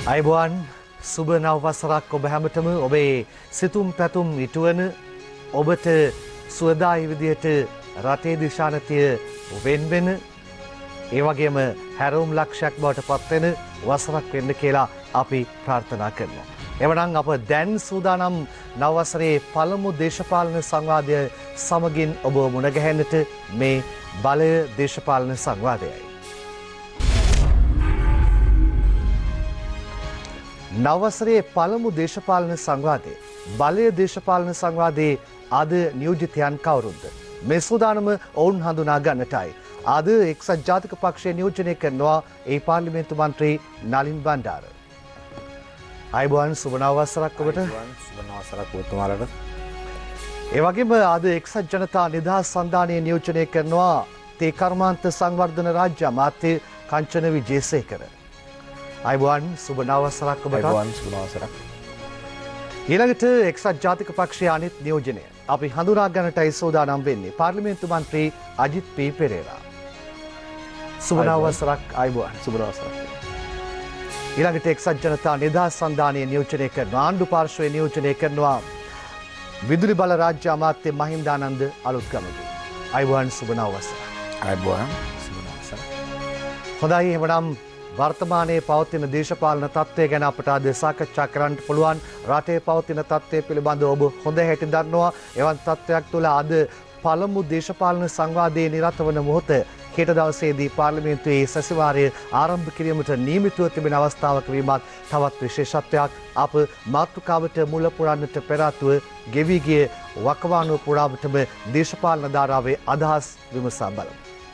අයිබෝන් සුබ නව වසරක් ඔබ හැමතෙම ඔබේ සිතුම් පැතුම් ඉටුවන ඔබට සුවදායි විදියට රටේ දිශානතිය වෙන්වෙන ඒ වගේම හැරවුම් ලක්ෂයක් බවට පත්වෙන වසරක් වෙන්න කියලා අපි ප්‍රාර්ථනා කරනවා. එවනම් අප දැන් සූදානම් නව වසරේ පළමු දේශපාලන සංවාදය සමගින් ඔබ මුණ ගැහෙන්නට මේ බලය දේශපාලන සංවාදයයි. නවවසරේ පළමු දේශපාලන සංවාදයේ බලය දේශපාලන සංවාදයේ අද නියෝජිතයන් කවුරුන්ද? මේ සූදානම ඔවුන් හඳුනා ගන්නටයි. අද එක්සත් ජාතික පක්ෂය නියෝජනය කරනවා ඒ පාර්ලිමේන්තු මන්ත්‍රී නලින් බණ්ඩාර. අයිබෝන් සුබ නව වසරක් ඔබට. සුබ නව වසරක් ඔබතුමාලට. ඒ වගේම අද එක්සත් ජනතා නිදහස් සන්ධානය නියෝජනය කරනවා තේ කර්මාන්ත සංවර්ධන රාජ්‍ය අමාත්‍ය කංචන විජේසේකර. අයිබෝන් සුබ නව වසරක් ඔබට. අයිබෝන් සුබ නව වසරක්. ඊළඟට එක්සත් ජාතික පක්ෂයේ අනිත් නියෝජනය අපි හඳුනා ගන්නටයි සූදානම් වෙන්නේ පාර්ලිමේන්තු මන්ත්‍රී අජිත් පී පෙරේරා. සුබ නව වසරක්. අයිබෝන් සුබ නව වසරක්. ඊළඟට එක්සත් ජනතා නිදහස් සන්ධානය නියෝජනය කරනවා ආණ්ඩු පාර්ශ්වය නියෝජනය කරනවා විදුලි බල රාජ්‍ය අමාත්‍ය මහින්දානන්ද අලුත්ගමගේ. අයිබෝන් සුබ නව වසරක්. අයිබෝන් සුබ නව වසරක්. හොඳයි එහෙනම් වර්තමානයේ පවතින දේශපාලන තත්ත්වය ගැන අපට අද සාකච්ඡා කරන්න පුළුවන්. රටේ පවතින තත්ත්වය පිළිබඳව ඔබ හොඳ හැටි දන්නවා. එවන් තත්ත්වයක් තුළ අද පළමු දේශපාලන සංවාදයේ නිරත වන මොහොත හෙට දවසේදී පාර්ලිමේන්තුවේ සැසිවාරය ආරම්භ කිරීමට නියමිතව තිබෙන අවස්ථාවක වීමත් තවත් විශේෂත්වයක්. අප මාතෘකාවට මුල පුරන්නට පෙර ආතුව ගෙවී ගිය වකවානුව පුරාවටම දේශපාලන ධාරාවේ අදහස් විමසා බලමු.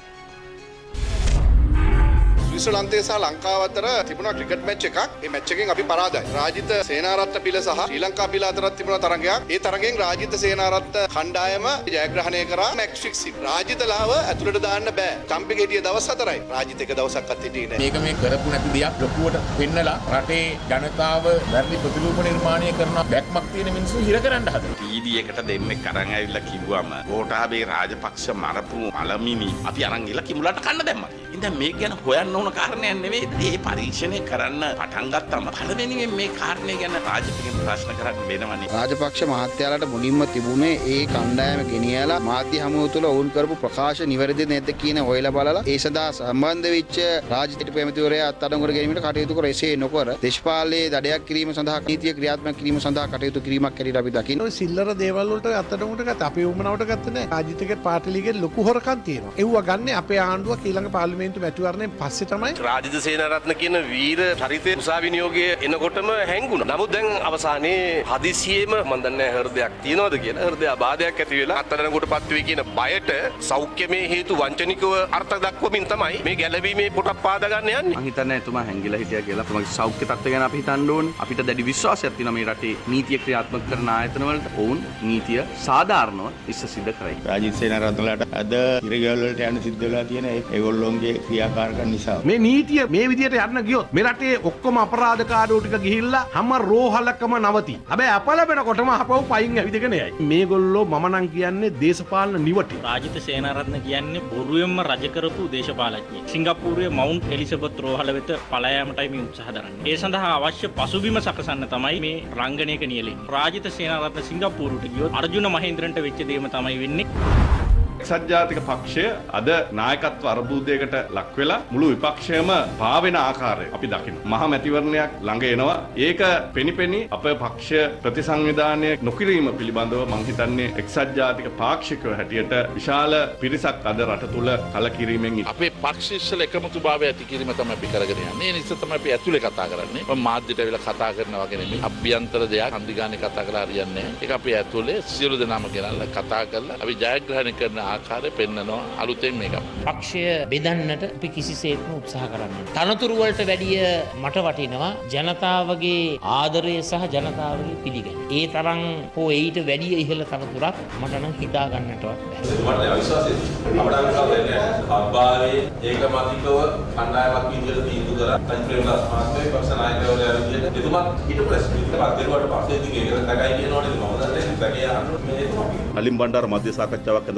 විශ්වලන්තය සහ ලංකාව අතර තිබුණා ක්‍රිකට් මැච් එකක්. ඒ මැච් එකෙන් අපි පරාජයයි. රාජිත සේනාරත්න පිළ සහ ශ්‍රී ලංකා පිළ අතරත් තිබුණා තරගයක්. ඒ තරගෙන් රාජිත සේනාරත්න කණ්ඩායම ජයග්‍රහණය කරා මැච් ෆික්සින්. රාජිතලාව ඇතුළට දාන්න බෑ. කම්පි ගෙඩිය දවස් 4යි. රාජිත එක දවසක්වත් හිටියේ නෑ. මේක මේ කරපු නැති දෙයක් ලොකුවට පෙන්නලා රටේ ජනතාව වැරදි ප්‍රතිරූප නිර්මාණය කරන බැක්මක් තියෙන මිනිස්සු හිර කරන්න හදනවා. ටීවී එකට දෙන්නේ කරන් ඇවිල්ලා කිව්වම ගෝඨාභය රාජපක්ෂ මරපු මලමිනි අපි අරන් ගිහලා කිමුලට කන්න දැම්මා. ඉතින් මේක ගැන හොයන්න ඕන කාරණයක් නෙවෙයි. මේ පරීක්ෂණය කරන්න පටන් ගත්තම පළවෙනියෙන් මේ කාරණේ ගැන රාජපක්ෂගෙන් ප්‍රශ්න කරන්න වෙනවනේ. රාජපක්ෂ මහත්තයාලට මුලින්ම තිබුණේ ඒ කණ්ඩායම ගෙනියලා මාධ්‍ය හමුව තුළ ඔවුන් කරපු ප්‍රකාශ නිවැරදි නැද්ද කියන හොයලා බලලා ඒ සඳහා සම්බන්ධ වෙච්ච රාජ්‍ය ප්‍රේමතිවරයා අත්අඩංගුවට ගැනීමට කටයුතු කර එසේ නොකර දේශපාලනයේ දඩයක් කිරීම සඳහා නීතිය ක්‍රියාත්මක කිරීම සඳහා කටයුතු කිරීමක් කැරිලා අපි දකින්න. ඔය සිල්ලර දේවල් වලට අත්අඩංගුවට ගත්ත අපේ උමනාවට ගත්තේ නැහැ. රාජ්‍යතිකේ පාර්ටි ලීගේ ලොකු හොරකම් තියෙනවා. ඒව ගන්නේ අපේ ආණ්ඩුව ඊළඟ පාර්ලිමේන්තු මැතිවරණයෙන් පස්සේ තමයි. රාජිත සේනාරත්න කියන වීර චරිතය උසාවි නියෝගයේ එනකොටම හැංගුණා. නමුත් දැන් අවසානයේ හදිසියෙම මම දන්නේ හෘදයක් තියනවද කියලා හෘදය ආබාධයක් ඇති වෙලා අත්අඩංගුවට පත් වෙයි කියන බයට සෞඛ්‍යමය හේතු වංචනිකව අර්ථ දක්වමින් තමයි මේ ගැළවීමේ පොටක් පාදා ගන්න යන්නේ. මම හිතන්නේ එතුමා හැංගිලා හිටියා කියලා. තමගේ සෞඛ්‍ය තත්ත්වය ගැන අපි හිතන්න ඕනේ. අපිට දැඩි විශ්වාසයක් තියෙනවා මේ රටේ නීතිය ක්‍රියාත්මක කරන ආයතන වලට ඔවුන් නීතිය සාධාරණව ඉස්ස සිද්ධ කරයි. රාජිත් සේනාරත්නලාට අද ඉරගෙවල් වලට යන්න සිද්ධ වෙලා තියෙන ඒගොල්ලෝගේ ක්‍රියාකාරකම් නිසා මේ නීතිය මේ විදියට යන්න ගියොත් මේ රටේ ඔක්කොම අපරාධකාරයෝ ටික ගිහිල්ලා හැම රෝහලකම නවති. හැබැයි අප ලැබෙනකොටම අපව පයින් ඇවිදගෙන යයි. මේගොල්ලෝ මම නම් කියන්නේ දේශපාලන නිවටි. රාජිත සේනාරත්න කියන්නේ බොරුවෙන්ම රජ කරපු දේශපාලඥයෙක්. සිංගප්පූරුවේ මවුන්ට් එලිසබෙත් රෝහල වෙත පලා යාමටයි මේ උත්සාහ දරන්නේ. ඒ සඳහා අවශ්‍ය පසුබිම සකසන්න තමයි මේ රංගනයක නියැලෙන්නේ. රාජිත සේනාරත්න සිංගප්පූරුවට ගියොත් අර්ජුන මහේන්ද්‍රන්ට වෙච්ච දේම තමයි වෙන්නේ. එක්සත් ජාතික පක්ෂය අද නායකත්ව අර්බුදයකට ලක් වෙලා මුළු විපක්ෂයම පාවෙන ආකාරය අපි දකිනවා. මහා මැතිවරණයක් ළඟ එනවා. ඒක පෙනිපෙනි අපේ පක්ෂ ප්‍රතිසංවිධානය නොකිරීම පිළිබඳව මම හිතන්නේ එක්සත් ජාතික පාක්ෂිකව හැටියට විශාල පිරිසක් අද රට තුල කලකිරීමෙන් අපේ පක්ෂ ඉස්සල එකමුතුභාවය ඇති කිරීම තමයි අපි කරගෙන යන්නේ. ඒ නිසා තමයි අපි ඇතුලේ කතා කරන්නේ. මම මාධ්‍යට ඇවිල්ලා කතා කරනවා වගේ නෙමෙයි. අභ්‍යන්තර දෙයක් හන්දිගානේ කතා කරලා හරියන්නේ නැහැ. ඒක අපි ඇතුලේ සියලු දෙනාම ගෙනල්ලා කතා කරලා අපි ජයග්‍රහණය කරන ආකාරය පෙන්නනවා අලුතෙන් මේක. පක්ෂය බෙදන්නට අපි කිසිසේත්ම උත්සාහ කරන්නේ. තනතුරු වලට වැඩිය මට වටිනවා ජනතාවගේ ආදරය සහ ජනතාවගේ පිළිගැනීම. ඒ තරම් හෝ ඊට වැඩිය ඉහළ තනතුරක් මට නම් හිතා ගන්නටවත් බැහැ. මට විශ්වාසයි. අපට අන්කල්පන්නේ අබ්බාවේ ඒකමාතිකව කණ්ඩායමක් විදිහට තීන්දුව කරා. කන්ප්‍රේමදාස් මහත්මයා පක්ෂ නායකවරයා විදිහට එතුමත් ඊට ප්‍රශ්න පත්දෙරුවට පස්සේ ඉතින් ඒකට තකයි කියනවනේ මම දන්නේ නැහැ. නලින් බණ්ඩාර මධ්‍ය සාකච්ඡාවක් ඇඳවලා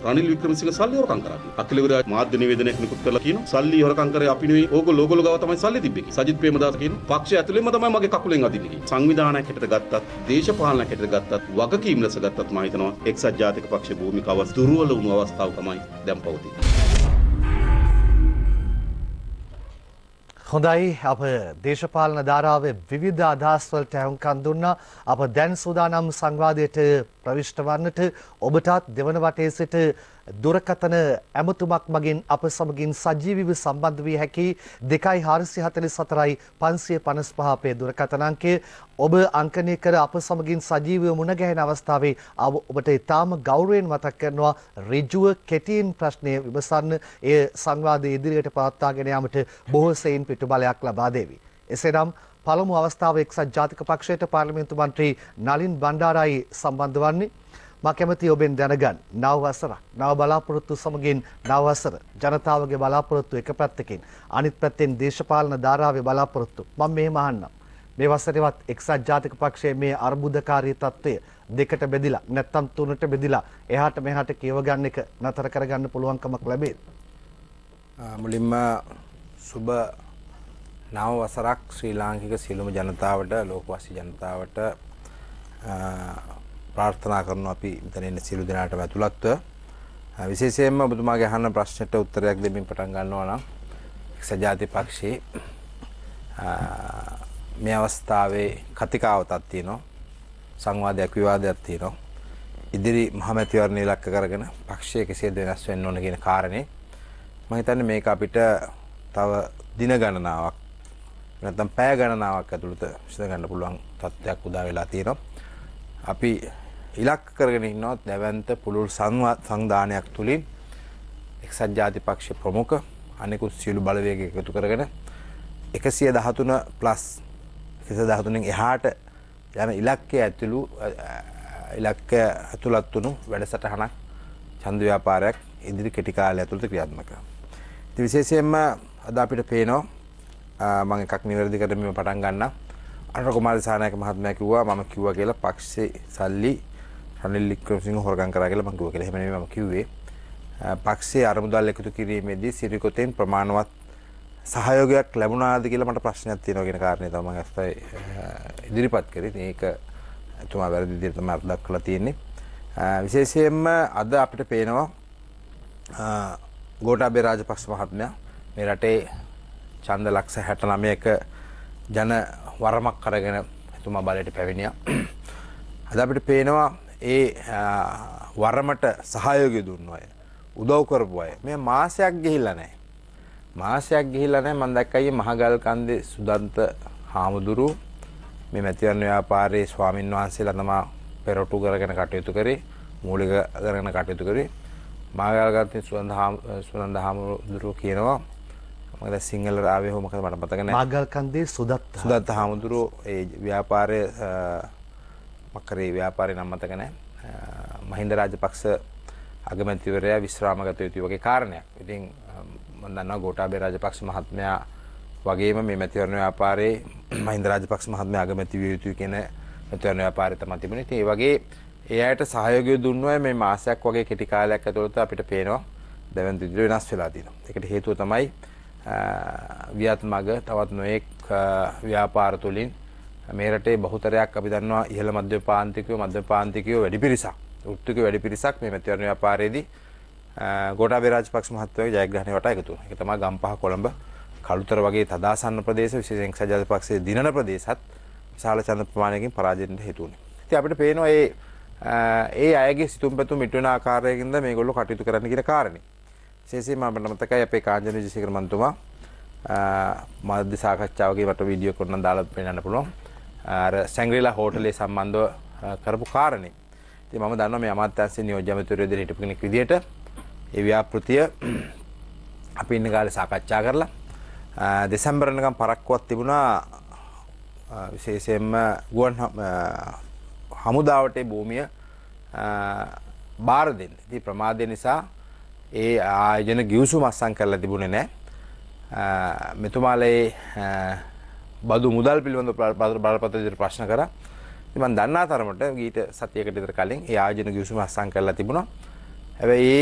රනිල් වික්‍රමසිංහ සල්ලි හොරකම් කරා. අකිලවරයා මාධ්‍ය නිවේදනයක් නිකුත් කරලා කියනවා සල්ලි හොරකම් කරේ අපි නෙවෙයි ඕගොල්ලෝ ගාව තමයි සල්ලි තිබ්බේ කියලා. සජිත් ප්‍රේමදාස කියනවා පක්ෂය ඇතුළෙන්ම තමයි මගේ කකුලෙන් අදින්නේ කියලා. සංවිධානයක් හැටියට ගත්තත් දේශපාලනයක් හැටියට ගත්තත් වගකීම් ලෙස ගත්තත් මම හිතනවා එක්සත් ජාතික පක්ෂයේ භූමිකාව දුර්වල වුණු අවස්ථාව තමයි දැන් පවතින්නේ. හොඳයි අප දේශපාලන ධාරාවේ විවිධ අදහස් වලට ඇහුම්කන් දුන්නා. අප දැන් සූදානම් සංවාදයට ප්‍රවිෂ්ඨ වන්නට ඔබටත් දෙවන වටේ සිට දුරකථන ඇමතුමක් මගින් අප සමගින් සජීවීව සම්බන්ධ වී හැකි 2444 555 අපේ දුරකථන අංකය. ඔබ අංකනය කර අප සමගින් සජීවීව මුණ ගැහෙන අවස්ථාවේ ඔබට ඉතාම ගෞරවයෙන් මතක් කරනවා ඍජුව කෙටියෙන් ප්‍රශ්නය විමසන්න. එය සංවාදයේ ඉදිරියට පවත්වාගෙන යාමට බොහෝ සෙයින් පිටුබලයක් ලබා දෙවි. එසේනම් පළමු අවස්ථාවේ එක්සත් ජාතික පක්ෂයට පාර්ලිමේන්තු මන්ත්‍රී නලින් බණ්ඩාරයි සම්බන්ධ වන්නේ. මා කැමති ඔබෙන් දැනගන්න නව වසරක් නව බලාපොරොත්තු සමගින් නව වසර ජනතාවගේ බලාපොරොත්තු එක පැත්තකින් අනිත් පැත්තෙන් දේශපාලන ධාරාවේ බලාපොරොත්තු මම මෙහෙම අහන්නම් මේ වසරේවත් එක්සත් ජාතික පක්ෂයේ මේ අර්බුදකාරී තත්ත්වය දෙකට බෙදිලා නැත්තම් තුනට බෙදිලා එහාට මෙහාට කියව ගන්න එක නතර කරගන්න පුළුවන්කමක් ලැබෙයි. මුලින්ම සුබ නව වසරක් ශ්‍රී ලාංකික සියලුම ජනතාවට ලෝකවාසී ජනතාවට ප්‍රාර්ථනා කරනවා අපි මෙතන ඉන්න සියලු දෙනාටම ඇතුළත්ව. විශේෂයෙන්ම ඔබතුමාගේ අහන ප්‍රශ්නට උත්තරයක් දෙමින් පටන් ගන්නවා නම් එක්සත් ජාතික පක්ෂයේ මේ අවස්ථාවේ කතිකාවතක් තියෙනවා. සංවාදයක් විවාදයක් තියෙනවා. ඉදිරි මහමැතිවරණ ඉලක්ක කරගෙන පක්ෂය කෙසේද වෙනස් වෙන්න ඕන කියන කාරණේ මම හිතන්නේ මේක අපිට තව දින ගණනාවක් නැත්නම් පැය ගණනාවක් ඇතුළත විසඳ ගන්න පුළුවන් තත්ත්වයක් උදා වෙලා තියෙනවා. අපි ඉලක්ක කරගෙන ඉන්නවා දැවැන්ත පුළුල් සංවිධානයක් තුලින් එක්සත් ජාතික පක්ෂ ප්‍රමුඛ අනෙකුත් සියලු බලවේග එකතු කරගෙන 113 ප්ලස් 113න් එහාට යන ඉලක්කයේ ඇතුළත් වුණු වැඩසටහනක් ඡන්ද ව්‍යාපාරයක් ඉදිරි කෙටි කාලය ඇතුළත ක්‍රියාත්මක කරනවා. ඉතින් විශේෂයෙන්ම අද අපිට පේනවා මම එකක් නිවැරදි කරමින් පටන් ගන්නවා. අනුර කුමාර දිසානායක මහත්මයා කිව්වා මම කිව්වා කියලා පක්ෂේ සල්ලි රනිල් වික්‍රමසිංහ හොරගම් කරා කියලා මම කිව්වා කියලා. එහෙම නෙමෙයි මම කිව්වේ. පක්ෂයේ අරමුදල් එකතු කිරීමේදී සිරිකොතෙන් ප්‍රමාණවත් සහයෝගයක් ලැබුණාද කියලා මට ප්‍රශ්නයක් තියෙනවා කියන කාරණේ තමයි මම අස්තයි ඉදිරිපත් කරේ. මේක එතුමා වැරදි විදිහට තමයි අර්ථ දක්වලා තියෙන්නේ. විශේෂයෙන්ම අද අපිට පේනවා ගෝඨාභය රාජපක්ෂ මහත්මයා මේ රටේ ඡන්ද ලක්ෂ 69ක ජන වරමක් අරගෙන එතුමා බලයට පැමිණියා. අද අපිට පේනවා ඒ වරමට සහයෝගය දුන්නු අය, උදව් කරපු අය මේ මාසයක් ගිහිල්ලා නැහැ. මාසයක් ගිහිල්ලා නැහැ. මම දැක්කයි මහගල් කන්දේ සුදන්ත හාමුදුරුවෝ මේ මැතිවරණ ව්‍යාපාරයේ ස්වාමින් වහන්සේලා තමයි පෙරටු කරගෙන කටයුතු කරේ, මූලික කරගෙන කටයුතු කරේ. මහගල් කන්දේ සුදන්ත හාමුදුරුවෝ කියනවා මම දැන් සිංහල ආවේ මොකද මට මතක නැහැ. මහගල් කන්දේ සුදත්ත හාමුදුරුවෝ ඒ ව්‍යාපාරයේ මකරේ ව්‍යාපාරේ නම් මතක නැහැ. මහින්ද රාජපක්ෂ අගමැතිවරයා විශ්‍රාමගත යුතු වගේ කාරණයක්. ඉතින් මම දන්නවා ගෝඨාභය රාජපක්ෂ මහත්මයා වගේම මේ මැතිවරණ ව්‍යාපාරේ මහින්ද රාජපක්ෂ මහත්මයා අගමැති විය යුතුයි කියන මැතිවරණ ව්‍යාපාරේ තමයි තිබුණේ. ඉතින් ඒ වගේ ඒ අයට සහයෝගය දුන්නා මේ මාසයක් වගේ කෙටි කාලයක් ඇතුළත අපිට පේනවා දැවැන්ත විදිහට වෙනස් වෙලා තියෙනවා. ඒකට හේතුව තමයි ව්‍යාත්මග තවත් නොඑක් ව්‍යාපාර තුලින් මේ රටේ බහුතරයක් අපි දන්නවා ඉහළ මධ්‍යම පාන්තිකයෝ වැඩි පිරිසක් වෘත්තික වැඩි පිරිසක් මේ මැතිවරණ ව්‍යාපාරයේදී ගෝඨාභය රාජපක්ෂ මහත්මයාගේ ජයග්‍රහණය වටා එකතු වුණා. ඒක තමයි ගම්පහ කොළඹ කළුතර වගේ තදාසන්න ප්‍රදේශ විශේෂයෙන් එක්සත් ජාතික පක්ෂයේ දිනන ප්‍රදේශත් විශාල ඡන්ද ප්‍රමාණයකින් පරාජයට හේතු වුණේ. ඉතින් අපිට පේනවා ඒ අයගේ සිතුම් පැතුම් ඉටු වෙන ආකාරයකින්ද මේගොල්ලෝ කටයුතු කරන්න කියන කාරණේ. විශේෂයෙන්ම අපිට මතකයි අපේ කාංජන විජේසේකර මන්තුමා මාධ්‍ය සාකච්ඡාවකදී මට වීඩියෝ එකක් නම් දාලා පෙන්නන්න පුළුවන්. අර සැංග්‍රීලා හෝටලේ සම්බන්ධව කරපු කාරණේ. ඉතින් මම දන්නවා මේ අමාත්‍යාංශයේ නියෝජ්‍ය අමාත්‍යවරයෙක් විදිහට හිටපු කෙනෙක් විදිහට ඒ ව්‍යාපෘතිය අපි ඉන්න කාලේ සාකච්ඡා කරලා දෙසැම්බර් වෙනකම් පරක්කුවක් තිබුණා විශේෂයෙන්ම ගුවන් හමුදාවට භූමිය බාර දෙන්න. ඉතින් ප්‍රමාදය නිසා ඒ ආයෝජන ගිවිසුම අත්සන් කරලා තිබුණේ නැහැ. මෙතුමාලේ බදු මුදල් පිළිබඳව බරපතල විදිහට ප්‍රශ්න කරා. ඉතින් මම දන්නා තරමට ඊට සතියකට විතර කලින් ඒ ආයෝජන ගිවිසුම අත්සන් කරලා තිබුණා. හැබැයි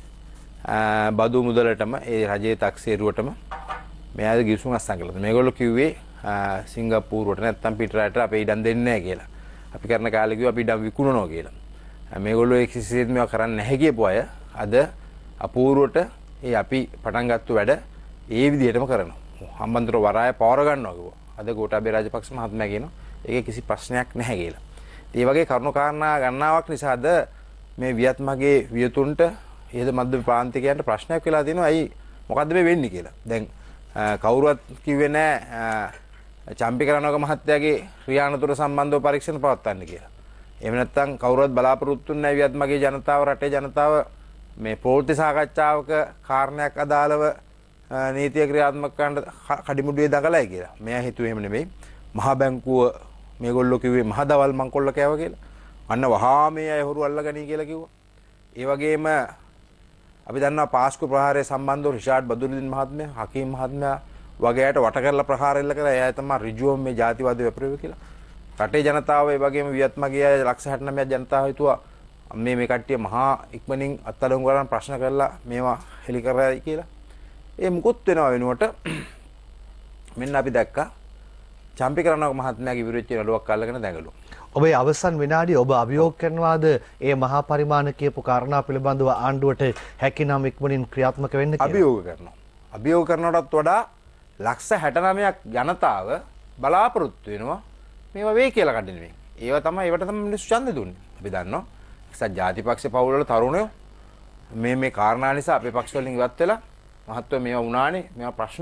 බදු මුදලටම ඒ රජයේ තාක්ෂේරුවටම මෙයාද ගිවිසුම් අස්සම් කළා. මේගොල්ලෝ කිව්වේ සිංගප්පූරුවට නැත්තම් පිටරට අපේ ඉඩම් දෙන්නේ නැහැ කියලා. අපි කරන කාලේ කිව්වා අපි ඉඩම් විකුණනවා කියලා. මේගොල්ලෝ කිසිසේත් මේවා කරන්නේ නැහැ කියපු අය අද අපූර්වට ඒ අපි පටන් ගත්ත වැඩ ඒ විදිහටම කරනවා. හම්බන්තොට වරාය පවර ගන්නවා කිව්වා. අද ගෝඨාභය රාජපක්ෂ මහත්මයා කියනවා ඒකේ කිසි ප්‍රශ්නයක් නැහැ කියලා. ඒ වගේ කරුණු කාරණා ගණනාවක් නිසාද මේ වියත්මගේ වියතුන්ට ඊද මධ්‍යම ප්‍රාන්තිකයන්ට ප්‍රශ්නයක් වෙලා තියෙනවා. ඇයි මොකද්ද මේ වෙන්නේ කියලා. දැන් කවුරුවත් කිව්වේ නැහැ චම්පිකරණෝක මහත්තයාගේ ක්‍රියානතුර සම්බන්ධව පරීක්ෂණ පවත්වන්න කියලා. එහෙම නැත්නම් කවුරුවත් බලාපොරොත්තු වෙන්නේ නැහැ වියත්මගේ ජනතාව රටේ ජනතාව මේ ප්‍රවෘත්ති සාකච්ඡාවක කාරණයක් අදාළව නීතිය ක්‍රියාත්මක කරන්න කඩිමුඩුවේ දඟලයි කියලා. මෙයා හිතුවේ එහෙම නෙමෙයි. මහා බැංකුව මේගොල්ලෝ කිව්වේ මහ දවල් මංකොල්ල කෑව කියලා. අන්න වහා මේ අය හොරු අල්ලගනී කියලා කිව්වා. ඒ වගේම අපි දන්නවා පාස්කු ප්‍රහාරය සම්බන්ධව රිෂාඩ් බදුරුදීන් මහත්මයා, හකීම් මහත්මයා වගේ අයට වට කරලා ප්‍රහාර එල්ල කරා. එයා තමයි ඍජුවම මේ ජාතිවාදී වැපරුවේ කියලා. රටේ ජනතාව ඒ වගේම වියත්මගේ අය 69 ජනතාව හිතුවා මේ කට්ටිය මහා ඉක්මනින් අත්අඩංගු කරන් ප්‍රශ්න කරලා මේවා හෙලි කරයි කියලා. ඒ මුකුත් වෙනව වෙනුවට මෙන්න අපි දැක්කා චම්පිකරණෝක මහත්මයාගේ විරුද්ධ නළුවක් අල්ලගෙන දැඟලුවා. ඔබේ අවසන් විනාඩිය ඔබ අභියෝග කරනවාද ඒ මහා පරිමාණ කියපු කාරණා පිළිබඳව ආණ්ඩුවට හැකිනම් ඉක්මනින් ක්‍රියාත්මක වෙන්න කියලා? අභියෝග කරනවා. අභියෝග කරනවටත් වඩා ලක්ෂ 69ක් ජනතාව බලාපොරොත්තු වෙනවා මේවා වෙයි කියලා කඩන්නේ. ඒවා තමයි ඒවට තමයි මිනිස්සු ඡන්දෙ දුන්නේ. අපි දන්නවා එක්සත් ජාතිපක්ෂ පවුල්වල තරුණයෝ මේ කාරණා නිසා අපේ පක්ෂ වලින් ඉවත් වෙලා මහත්ව මේවා වුණානේ මේවා ප්‍රශ්න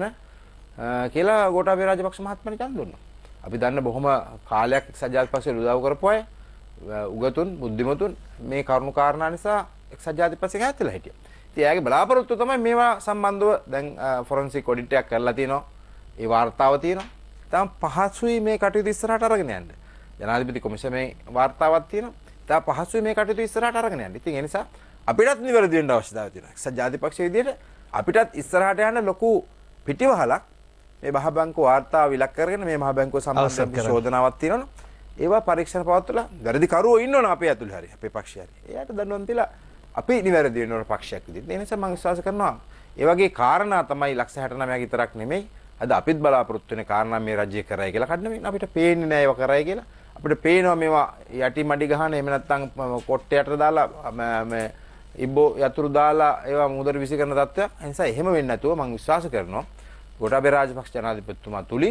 කියලා ගෝඨාභය රාජපක්ෂ මහත්මයාට ඡන්ද දුන්නා. අපි දන්න බොහොම කාලයක් එක්සත් ජාතිපක්ෂයට උදව් කරපු අය උගතුන් බුද්ධිමතුන් මේ කරුණු කාරණා නිසා එක්සත් ජාතිපක්ෂයෙන් ඈත් වෙලා හිටියා. ඉතින් එයාගේ බලාපොරොත්තුව තමයි මේවා සම්බන්ධව දැන් ෆොරන්සික් ඔඩිට් එකක් කරලා තිනවා. ඒ වාර්තාව තියෙනවා. තම පහසුයි මේ කටයුතු ඉස්සරහට අරගෙන යන්න. ජනාධිපති කොමිසමේ වාර්තාවක් තියෙනවා. තම පහසුයි මේ කටයුතු ඉස්සරහට අරගෙන යන්න. ඉතින් ඒ නිසා අපිටත් නිවැරදි වෙන්න අවශ්‍යතාවය තියෙනවා. එක්සත් ජාතිපක්ෂයේ විදිහට අපිටත් ඉස්සරහට යන්න ලොකු පිටිවහලක් මේ මහ බැංකුව වාර්තාව ඉලක්ක කරගෙන මේ මහ බැංකුව සම්බන්ධ ශෝධනාවක් තියෙනවනේ. ඒවා පරීක්ෂණ පවත්වලා වැරදි කරුවෝ ඉන්නවනේ අපේ ඇතුළේ හරි අපේ පක්ෂය හරි. එයාට දඬුවම් දීලා අපි නිවැරදි වෙන්න ඕන පක්ෂයක් විදිහට. ඒ නිසා මම විශ්වාස කරනවා ඒ වගේ කාරණා තමයි ලක්ෂ 69 විතරක් නෙමෙයි. අද අපිත් බලාපොරොත්තු වෙන කාරණා මේ රජය කරයි කියලා කඩන අපිට පේන්නේ නැහැ ඒවා කරයි කියලා. අපිට පේනවා මේවා යටි මඩි ගහන එහෙම නැත්නම් කොට්ටයට දාලා මේ ඉබ්බෝ යතුරු දාලා ඒවා මුදල් විසි කරන තත්ත්වයක්. ඒ නිසා එහෙම වෙන්නේ නැතුව මම විශ්වාස කරනවා ගෝඨාභය රාජපක්ෂ ජනාධිපතිතුමා තුලින්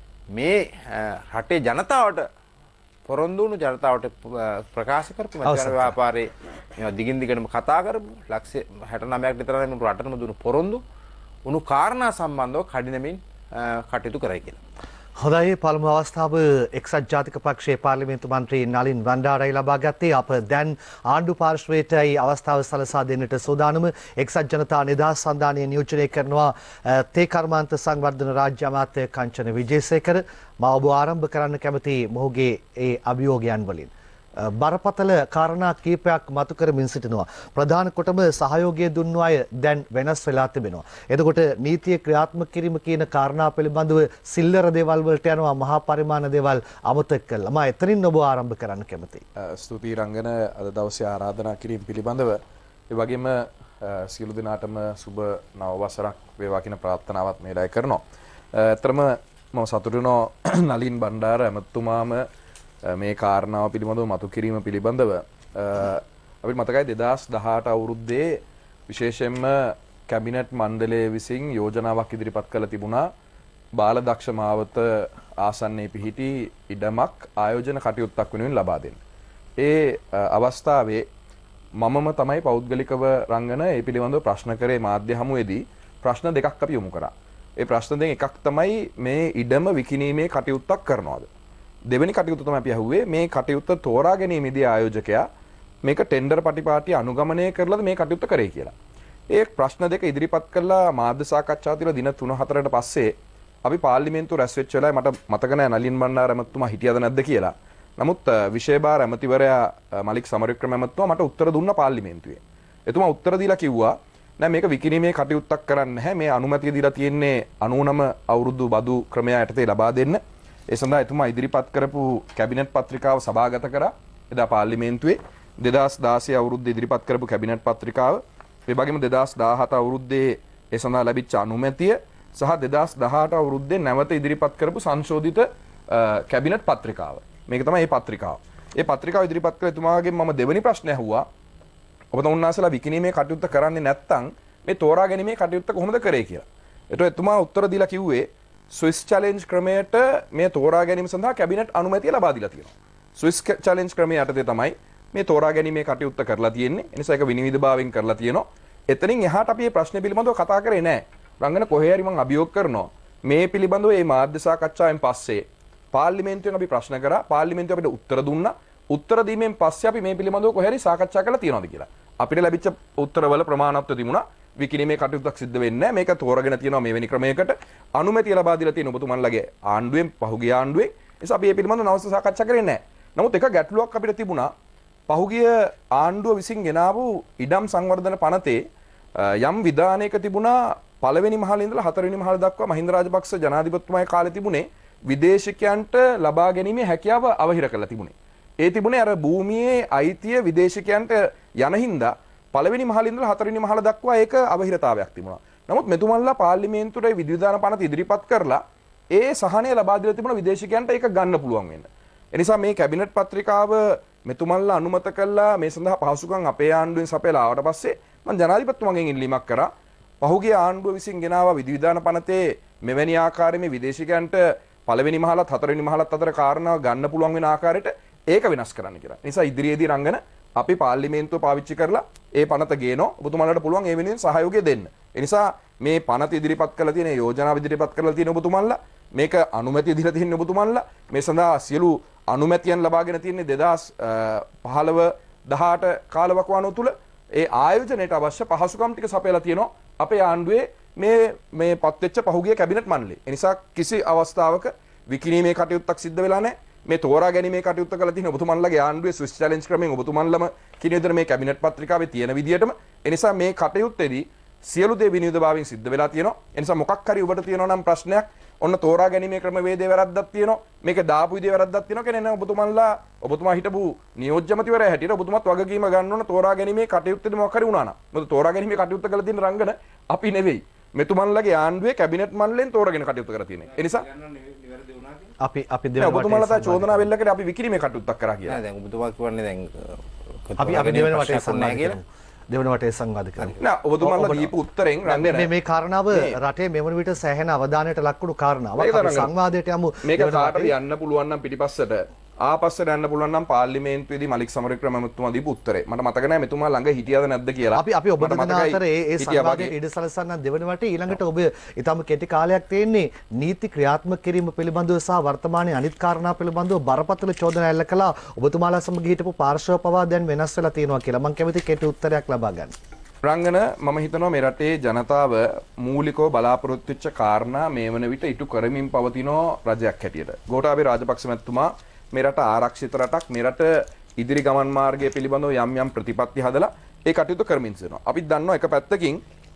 මේ රටේ ජනතාවට පොරොන්දු වුණු ජනතාවට ප්‍රකාශ කරපු මැතිවරණ ව්‍යාපාරයේ මේවා දිගින් දිගටම කතා කරපු ලක්ෂ 69ක් විතර මේ රටටම දුණු පොරොන්දු උණු කාරණා සම්බන්ධව කඩිනමින් කටයුතු කරයි කියලා. හොඳයි පළමු අවස්ථාව එක්සත් ජාතික පක්ෂයේ පාර්ලිමේන්තු මන්ත්‍රී නලින් වණ්ඩාරයි ලබා ගත්තේ. අප දැන් ආණ්ඩු පාර්ශ්වයටයි අවස්ථාව සලසා දෙන්නට සූදානම. එක්සත් ජනතා නිදහස් සන්ධානය නියෝජනය කරනවා තේ කර්මාන්ත සංවර්ධන රාජ්‍ය අමාත්‍ය කංචන විජේසේකර. මා ඔබ ආරම්භ කරන්න කැමති මොහුගේ ඒ අභියෝගයන් වලින්. බරපතල කාරණා කීපයක් මතු කරමින් සිටිනවා. ප්‍රධාන කොටම සහයෝගය දුන්නු අය දැන් වෙනස් වෙලා තිබෙනවා. එතකොට නීතිය ක්‍රියාත්මක කිරීම කියන කාරණා පිළිබඳව සිල්ලර දේවල් වලට යනවා මහා පරිමාණ දේවල් අමතක කළා. මම එතනින් ඔබ ආරම්භ කරන්න කැමතියි. ස්තුතියි රංගන අද දවසේ ආරාධනා කිරීම පිළිබඳව ඒ වගේම සියලු දෙනාටම සුබ නව වසරක් වේවා කියන ප්‍රාර්ථනාවත් මේලයි කරනවා. ඇත්තටම මම සතුටු වෙනවා නලින් බණ්ඩාර ඇමතුමාම මේ කාරණාව පිළිබඳව මතු කිරීම පිළිබඳව අපිට මතකයි 2018 අවුරුද්දේ විශේෂයෙන්ම කැබිනට් මණ්ඩලය විසින් යෝජනාවක් ඉදිරිපත් කළ තිබුණා බාලදක්ෂ මාවත ආසන්නයේ පිහිටි ඉඩමක් ආයෝජන කටයුත්තක් වෙනුවෙන් ලබා දෙන්න. ඒ අවස්ථාවේ මමම තමයි පෞද්ගලිකව රංගන ඒ පිළිබඳව ප්‍රශ්න කරේ මාධ්‍ය හමුවේදී ප්‍රශ්න දෙකක් අපි යොමු කරා. ඒ ප්‍රශ්න දෙකෙන් එකක් තමයි මේ ඉඩම විකිණීමේ කටයුත්තක් කරනවද? දෙවෙනි කටයුත්ත තමයි අපි අහුවේ මේ කටයුත්ත තෝරා ගැනීමේදී ආයෝජකයා මේක ටෙන්ඩර් පටිපාටි අනුගමනය කරලාද මේ කටයුත්ත කරේ කියලා. ඒ ප්‍රශ්න දෙක ඉදිරිපත් කළා මාධ්‍ය සාකච්ඡා තියලා දින 3-4කට පස්සේ අපි පාර්ලිමේන්තුව රැස් වෙච්ච වෙලාවේ මට මතක නැහැ නලින් බණ්ඩාර ඇමතුමා හිටියද නැද්ද කියලා. නමුත් විශේෂභාර ඇමතිවරයා මලික් සමරවික්‍රම ඇමතුමා මට උත්තර දුන්නා පාර්ලිමේන්තුවේ. එතුමා උත්තර දීලා කිව්වා නෑ මේක විකිණීමේ කටයුත්තක් කරන්නේ නැහැ. මේ අනුමැතිය දීලා තියෙන්නේ 99 අවුරුදු බදු ක්‍රමය යටතේ ලබා දෙන්න. ඒ සඳහා එතුමා ඉදිරිපත් කරපු කැබිනට් පත්‍රිකාව සභාගත කරා එදා පාර්ලිමේන්තුවේ. 2016 අවුරුද්දේ ඉදිරිපත් කරපු කැබිනට් පත්‍රිකාව, ඒ වගේම 2017 අවුරුද්දේ ඒ සඳහා ලැබිච්ච අනුමැතිය සහ 2018 අවුරුද්දේ නැවත ඉදිරිපත් කරපු සංශෝධිත කැබිනට් පත්‍රිකාව. මේක තමයි මේ පත්‍රිකාව. මේ පත්‍රිකාව ඉදිරිපත් කළ එතුමාගෙන් මම දෙවෙනි ප්‍රශ්නය ඇහුවා. ඔබ උන්වහන්සේලා විකිණීමේ කටයුත්ත කරන්නේ නැත්නම් මේ තෝරා ගැනීමේ කටයුත්ත කොහොමද කරේ කියලා. ඒතකොට එතුමා උත්තර දීලා කිව්වේ ස්විස් චැලෙන්ජ් ක්‍රමයට මේ තෝරා ගැනීම සඳහා කැබිනට් අනුමැතිය ලබා දීලා තියෙනවා. ස්විස් චැලෙන්ජ් ක්‍රමය යටතේ තමයි මේ තෝරා ගැනීමේ කටයුත්ත කරලා තියෙන්නේ. ඒ නිසා ඒක විනිවිදභාවයෙන් කරලා තියෙනවා. එතනින් එහාට අපි මේ ප්‍රශ්නේ පිළිබඳව කතා කරේ නැහැ. රංගන කොහේ හරි මම අභියෝග කරනවා මේ පිළිබඳව මේ මාධ්‍ය සාකච්ඡාවෙන් පස්සේ පාර්ලිමේන්තුවෙන් අපි ප්‍රශ්න කරා. පාර්ලිමේන්තුව අපිට උත්තර දුන්නා. උත්තර දීමෙන් පස්සේ අපි මේ පිළිබඳව කොහේ හරි සාකච්ඡා කරලා තියෙනවද කියලා. අපිට ලැබිච්ච උත්තරවල ප්‍රමාණත්ව තිබුණා. විකිණීමේ කටයුත්තක් සිද්ධ වෙන්නේ නැහැ. මේක තෝරගෙන තියෙනවා මෙවැනි ක්‍රමයකට. අනුමැතිය ලබා දීලා තියෙන ඔබතුමන්ලගේ ආණ්ඩුවෙන් පහුගිය ආණ්ඩුවේ. ඒ නිසා අපි මේ පිළිබඳව නවස්ස සාකච්ඡා කරේ නැහැ. නමුත් එක ගැටලුවක් අපිට තිබුණා. පහුගිය ආණ්ඩුව විසින් ගෙනාවු ඉඩම් සංවර්ධන පනතේ යම් විධානයක තිබුණා පළවෙනි මහලේ ඉඳලා හතරවෙනි මහල දක්වා මහින්ද රාජපක්ෂ ජනාධිපතිතුමාගේ කාලේ තිබුණේ විදේශිකයන්ට ලබා ගැනීමේ හැකියාව අවහිර කරලා තිබුණේ. ඒ තිබුණේ අර භූමියේ අයිතිය විදේශිකයන්ට යන හින්දා පළවෙනි මහලේ ඉඳලා හතරවෙනි මහල දක්වා ඒක අවහිරතාවයක් තිබුණා. නමුත් මෙතුමන්ලා පාර්ලිමේන්තුවේ විධිවිධාන පනත ඉදිරිපත් කරලා ඒ සහනය ලබා දීලා තිබුණ විදේශිකයන්ට ඒක ගන්න පුළුවන් වෙන්න. ඒ නිසා මේ කැබිනට් පත්‍රිකාව මෙතුමන්ලා අනුමත කළා මේ සඳහා පහසුකම් අපේ ආණ්ඩුවෙන් සපයලා ආවට පස්සේ මම ජනාධිපතිතුමගෙන් ඉල්ලීමක් කරා. පහුගිය ආණ්ඩුව විසින් ගෙනාවා විධිවිධාන පනතේ මෙවැනි ආකාරයේ මේ විදේශිකයන්ට පළවෙනි මහලත් හතරවෙනි මහලත් අතර කාරණා ගන්න පුළුවන් වෙන ආකාරයට ඒක වෙනස් කරන්න කියලා. නිසා ඉදිරියේදී රංගන අපි පාර්ලිමේන්තුව පාවිච්චි කරලා ඒ පනත ගේනවා. ඔබතුමාලට පුළුවන් ඒ වෙනුවෙන් සහයෝගය දෙන්න. ඒ නිසා මේ පනත ඉදිරිපත් කරලා තියෙන යෝජනාව ඉදිරිපත් කරලා තියෙන ඔබතුමාලා මේක අනුමැතිය දීලා තියෙන ඔබතුමාලා මේ සඳහා සියලු අනුමැතියන් ලබාගෙන තියෙන්නේ 2015 18 කාලවකවානුව තුල ඒ ආයෝජනයට අවශ්‍ය පහසුකම් ටික සපයලා තියෙනවා අපේ ආණ්ඩුවේ මේ පත්වෙච්ච පහුගිය කැබිනට් මණ්ඩලය. ඒ නිසා කිසි අවස්ථාවක විකිණීමේ කටයුත්තක් සිද්ධ වෙලා නැහැ. මේ තෝරා ගැනීමේ කටයුත්ත කරලා තියෙන ඔබතුමන්ලගේ ආණ්ඩුවේ ස්විස් චැලෙන්ජ් ක්‍රමයෙන් ඔබතුමන්ලම කියන විදිහට මේ කැබිනට් පත්‍රිකාවේ තියෙන විදිහටම ඒ නිසා මේ කටයුත්තේදී සියලු දේ විනිවිදභාවයෙන් සිද්ධ වෙලා තියෙනවා. ඒ නිසා මොකක් හරි ඔබට තියෙනවා නම් ප්‍රශ්නයක් ඔන්න තෝරා ගැනීමේ ක්‍රමවේදයේ වැරද්දක් තියෙනවා. මේක දාපු විදිහේ වැරද්දක් තියෙනවා කියන්නේ නෑ ඔබතුමා හිටපු නියෝජ්‍යමතිවරයා හැටියට ඔබතුමාත් වගකීම ගන්න ඕන තෝරා ගැනීමේ කටයුත්තේදී මොකක් හරි වුණා නම්. මොකද තෝරා ගැනීමේ කටයුත්ත කරලා තියෙන රංගන අපි නෙවෙයි. මෙතුමන්ලගේ ආණ්ඩුවේ කැබිනට් මණ්ඩලයෙන් තෝරාගෙන කටයුතු කරලා තියෙන්නේ. ඒ නිසා අපි දෙවෙනි ඔබතුමාලා චෝදනා වෙල්ලකට අපි විකිණීමේ කටයුත්තක් කරා කියලා. නෑ දැන් ඔබතුමා කියන්නේ දැන් අපි දෙවෙනි වටේ සම්මාන කියලා. දෙවන වටේ සංවාද කරමු. නෑ ඔබතුමාලා දීපු උත්තරෙන් රංගන මේ කාරණාව රටේ මෙවන විට සෑහෙන අවධානයට ලක්වුණු කාරණාවක්. අපි සංවාදයට යමු. මේක කාටද යන්න පුළුවන් නම් පිටිපස්සට ආපස්සට යන්න පුළුවන් නම් පාර්ලිමේන්තුවේදී මලික් සමරවික්‍රම මහත්මයා දීපු උත්තරේ. මට මතක නෑ මෙතුමා ළඟ හිටියද නැද්ද කියලා. අපි ඔබ දෙදෙනා අතර ඒ සංවාදයේ ඉඩ සලසන්න දෙවන වටේ ඊළඟට ඔබ ඊටම කෙටි කාලයක් තියෙන්නේ නීති ක්‍රියාත්මක කිරීම පිළිබඳව සහ වර්තමානයේ අනිත් කාරණා පිළිබඳව බරපතල චෝදනා එල්ල කළා. ඔබතුමාලා සමග හිටපු පාර්ශව පවා දැන් වෙනස් වෙලා තියෙනවා කියලා. මම කැමති කෙටි උත්තරයක් ලබා ගන්න. රංගන මම හිතනවා මේ රටේ ජනතාව මූලිකව බලාපොරොත්තු වෙච්ච කාරණා මේ වන විට ඉටු කරමින් පවතින රජයක් හැටියට. ගෝඨාභය රාජපක්ෂ මැතිතුමා මේ රට ආරක්ෂිත රටක් මේ රට ඉදිරි ගමන් මාර්ගය පිළිබඳව යම් ප්‍රතිපත්ති හදලා ඒ කටයුතු කරමින් සිටිනවා. අපි දන්නවා එක පැත්තකින්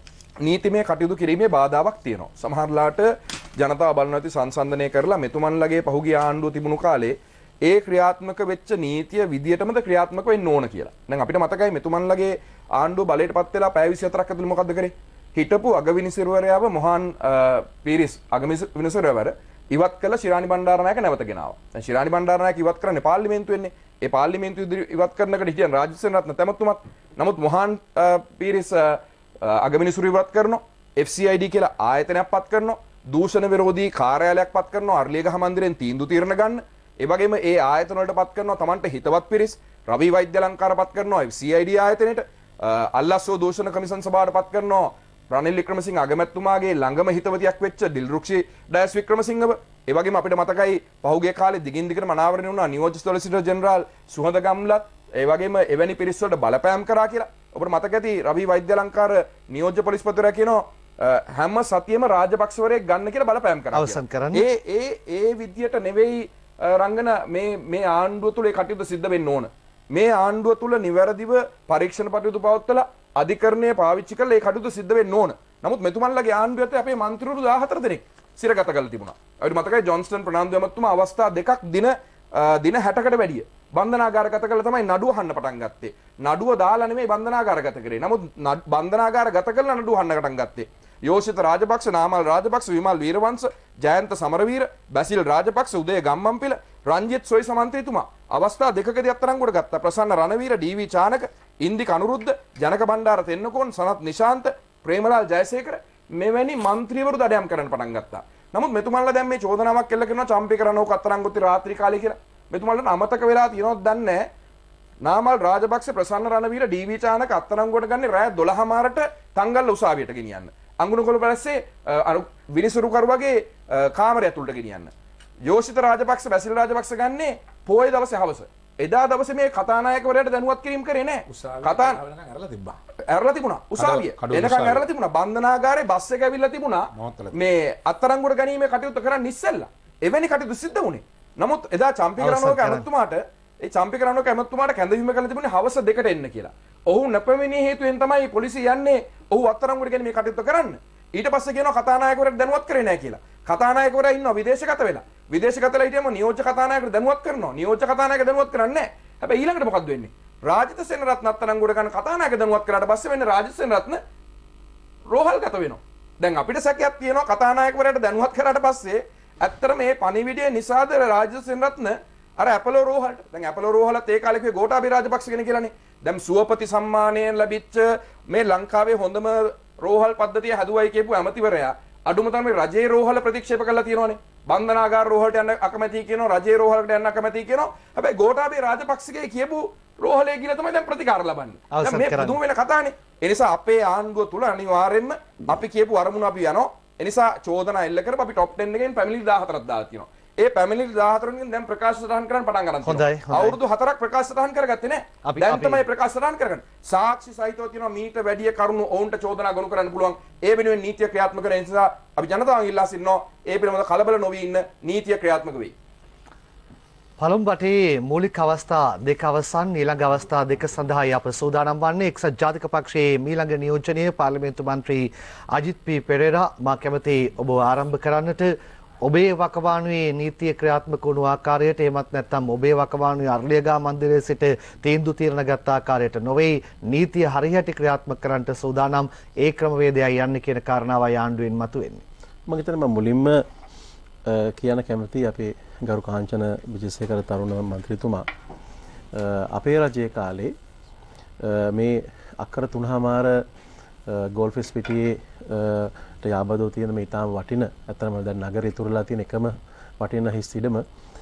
නීතිමය කටයුතු කිරීමේ බාධාවක් තියෙනවා. සමහරලාට ජනතාව බලන ඇති සංසන්දනය කරලා මෙතුමන්ලගේ පහුගිය ආණ්ඩුව තිබුණු කාලේ ඒ ක්‍රියාත්මක වෙච්ච නීතිය විදියටමද ක්‍රියාත්මක වෙන්න ඕන කියලා. දැන් අපිට මතකයි මෙතුමන්ලගේ ආණ්ඩුව බලයටපත් වෙලා පැය 24ක් ඇතුළත මොකද්ද කරේ? හිටපු අගවිනිසිරුවරයාව මොහාන් පීරිස් අගවිනිසිරුවර ඉවත් කළ ශිරාණි බණ්ඩාරනායක නැවත ගෙනාවා. දැන් ශිරාණි බණ්ඩාරනායක ඉවත් කරන්නේ පාර්ලිමේන්තුවෙන්නේ. ඒ පාර්ලිමේන්තුව ඉවත් කරනකට හිටියන් රාජසේන රත්න තැමැතුමත්. නමුත් මොහාන් පීරිස් අගවිනිසිරුව ඉවත් කරනවා. FCID කියලා ආයතනයක් පත් කරනවා. දූෂණ විරෝධී කාර්යාලයක් පත් කරනවා. අර්ලියගහ මන්දිරෙන් තීන්දුව తీරන ගන්න. ඒ වගේම ඒ ආයතන වලට පත් කරනවා Tamanට හිතවත් පිරිස්. රවි වෛද්‍යලංකාර පත් කරනවා FCID ආයතනෙට. අල්ලාස්සෝ දූෂණ කමිෂන් සභාවට පත් කරනවා රනිල් වික්‍රමසිංහ අගමැතිතුමාගේ ළඟම හිතවතියක් වෙච්ච දිල්රුක්ෂි ඩයස් වික්‍රමසිංහව. ඒ වගේම අපිට මතකයි පහුගිය කාලේ දිගින් දිගට මනාවරණය වුණා නියෝජ්‍ය සොලිසිටර් ජෙනරාල් සුහද ගම්ලත්. ඒ වගේම එවැනි පිරිස් වලට බලපෑම් කරා කියලා. ඔබට මතක ඇති රවි වෛද්‍යලංකාර නියෝජ්‍ය පොලිස්පතිවරයා කියනවා හැම සතියෙම රාජපක්ෂවරයෙක් ගන්න කියලා බලපෑම් කරා. අවසන් කරන්නේ. ඒ විදියට නෙවෙයි රංගන මේ ආණ්ඩුව තුල ඒ කටයුතු සිද්ධ වෙන්න ඕන. මේ ආණ්ඩුව තුල නිවැරදිව පරීක්ෂණ කටයුතු පවත්වලා අධිකරණය පාවිච්චි කරලා ඒ කටයුතු සිද්ධ වෙන්න ඕන. නමුත් මෙතුමන්ලගේ ආණ්ඩුවට අපේ මන්ත්‍රීවරු 14 දෙනෙක් සිරගත කරලා තිබුණා. අපිට මතකයි ජොන්ස්ටන් ප්‍රනාන්දු මහත්මයා අවස්ථා දෙකක් දින 60කට වැඩිය බන්ධනාගාරගත කළා තමයි නඩුව අහන්න පටන් ගත්තේ. නඩුව දාලා නෙමෙයි බන්ධනාගාරගත කරේ. නමුත් බන්ධනාගාරගත කළා නඩුව අහන්න පටන් ගත්තේ. යෝෂිත රාජපක්ෂ, නාමල් රාජපක්ෂ, විමල් වීරවංශ, ජයන්ත සමරවීර, බැසිල් රාජපක්ෂ, උදය ගම්මන්පිල, රංජිත් සොයිස මන්ත්‍රීතුමා අවස්ථා දෙකකදී අත්අඩංගුවට ගත්තා. ප්‍රසන්න රණවීර, ඩී.වී. චානක, ඉන්දික අනුරුද්ධ, ජනක බණ්ඩාර තෙන්නකෝන්, සනත් නිශාන්ත, ප්‍රේමලාල් ජයසේකර මෙවැනි മന്ത്രിවරු දඩයම් කරන්න පටන් ගත්තා. නමුත් මෙතුමන්ලා දැන් මේ චෝදනාවක් එල්ල කරනවා චම්පික රණෝක අත්අඩංගුවට රාත්‍රී කාලේ කියලා. මෙතුමන්ට අමතක වෙලා තියෙනවද දන්නේ නැහැ. නාමල් රාජපක්ෂ, ප්‍රසන්න රණවීර, ඩී.වී. චානක අත්අඩංගුවට ගන්නේ රාය 12 මාරට තංගල්ල උසාවියට ගෙනියන්න. අඟුණුකොළ පැලස්සේ විනිසුරුකරුවගේ කාමරය ඇතුළට ගෙනියන්න. යෝෂිත රාජපක්ෂ, බැසිල් රාජපක්ෂ ගන්නේ පොයේ දවසේ හවස. එදා දවසේ මේ කතානායකවරයාට දැනුවත් කිරීම කරේ නැහැ. ඇරලා තිබුණා. උසාවිය. එනකන් ඇරලා තිබුණා. බන්ධනාගාරේ බස් එක ඇවිල්ලා තිබුණා. මේ අත්අඩංගුවට ගැනීමේ කටයුතු කරන්න ඉස්සෙල්ලා. එවැනි කටයුතු සිද්ධ වුණේ. නමුත් එදා චම්පික රණෝක ඇමතුමාට කැඳවීම කළ තිබුණේ හවස 2ට එන්න කියලා. ඔහු නැපැමිණිය හේතුවෙන් තමයි පොලිසිය යන්නේ ඔහු අත්අඩංගුවට ගැනීමේ කටයුතු කරන්න. ඊට පස්සේ කියනවා කතානායකවරයාට දැනුවත් කරේ නැහැ කියලා. කතානායකවරයා ඉන්නවා විදේශගත වෙලා. විදේශගත වෙලා හිටියම නියෝජ්‍ය කතානායකට දැනුවත් කරනවා. නියෝජ්‍ය කතානායක දැනුවත් කරන්නේ නැහැ. හැබැයි ඊළඟට මොකද්ද වෙන්නේ? රාජිත සේනරත්න අත්අඩංගුවට ගන්න කතානායක දැනුවත් කරාට පස්සේ වෙන්නේ රාජිත සේනරත්න රෝහල්ගත වෙනවා. දැන් අපිට සැකයක් තියෙනවා කතානායකවරයාට දැනුවත් කරාට පස්සේ ඇත්තට මේ පණිවිඩය නිසාද රාජිත සේනරත්න අර ඇපලෝ රෝහලට. දැන් ඇපලෝ රෝහලත් ඒ කාලේ කිව්වේ ගෝඨාභය රාජපක්ෂ කෙනෙක් කියලානේ. දැන් සුවපති සම්මානයෙන් ලැබිච්ච මේ ලංකාවේ හොඳම රෝහල් පද්ධතිය හැදුවයි කියපු ඇමතිවරයා අඩුම තරමේ රජයේ රෝහල ප්‍රතික්ෂේප කළා තියෙනවානේ. බන්ධනාගාර රෝහලට යන්න අකමැති කියනවා, රජයේ රෝහලකට යන්න අකමැති කියනවා. හැබැයි ගෝඨාභය රාජපක්ෂගේ කියපු රෝහලේ ගිහලා තමයි දැන් ප්‍රතිකාර ලබන්නේ. දැන් මේ පුදුම වෙන කතානේ. ඒ නිසා අපේ ආණ්ඩුව තුල අනිවාර්යෙන්ම අපි කියපු අරමුණ අපි යනවා. ඒ නිසා චෝදනා එල්ල කරපු අපි টොප් 10 එකෙන් පැමිණිලි 14ක් දාලා තියෙනවා. ඒ පැමිණිලි 14කින් දැන් ප්‍රකාශ සටහන් කරන්න පටන් ගන්න තියෙනවා. අවුරුදු 4ක් ප්‍රකාශ සටහන් කරගත්තේ නැහැ. දැන් තමයි ප්‍රකාශ සටහන් කරගන්නේ. සාක්ෂි සහිතව තියෙනවා මීට වැඩි කරුණු ඔවුන්ට චෝදනා ගොනු කරන්න පුළුවන්. ඒ වෙනුවෙන් නීතිය ක්‍රියාත්මක කරන නිසා අපි ජනතාවගෙන් ඉල්ලා සිටිනවා ඒ පිළිබඳව කලබල නොවී ඉන්න නීතිය ක්‍රියාත්මක වෙයි. පළමු රටේ මූලික අවස්ථා දෙක අවසන් ඊළඟ අවස්ථා දෙක සඳහායි අප සූදානම් වන්නේ. එක්සත් ජාතික පක්ෂයේ ඊළඟ නියෝජනය පාර්ලිමේන්තු මන්ත්‍රී අජිත් පී පෙරේරා මා කැමති ඔබ ආරම්භ කරන්නට. ඔබේ වකවානුවේ නීතිය ක්‍රියාත්මක වුණු ආකාරයට එමත් නැත්නම් ඔබේ වකවානුවේ අර්ලියගා මන්දිරයේ සිට තීන්දුව తీරන ගත් ආකාරයට නොවේ නීතිය හරියට ක්‍රියාත්මක කරන්නට සූදානම් ඒ ක්‍රමවේදයයි යන්නේ කියන කාරණාවයි ආණ්ඩුවෙන් මතුවෙන්නේ. මම හිතන්නේ මුලින්ම කියන කැමති අපේ ගරු කාංචන විජේසේකර තරුණ මන්ත්‍රීතුමා අපේ රජයේ කාලේ මේ අක්කර 3මාර ගෝල්ෆිස් පිටියේ යාබදෝ තියෙන මේ ඊටාම වටින අතරම දැන් නගරේ ඉතුරුලා තියෙන එකම වටින හිස් ඉඩම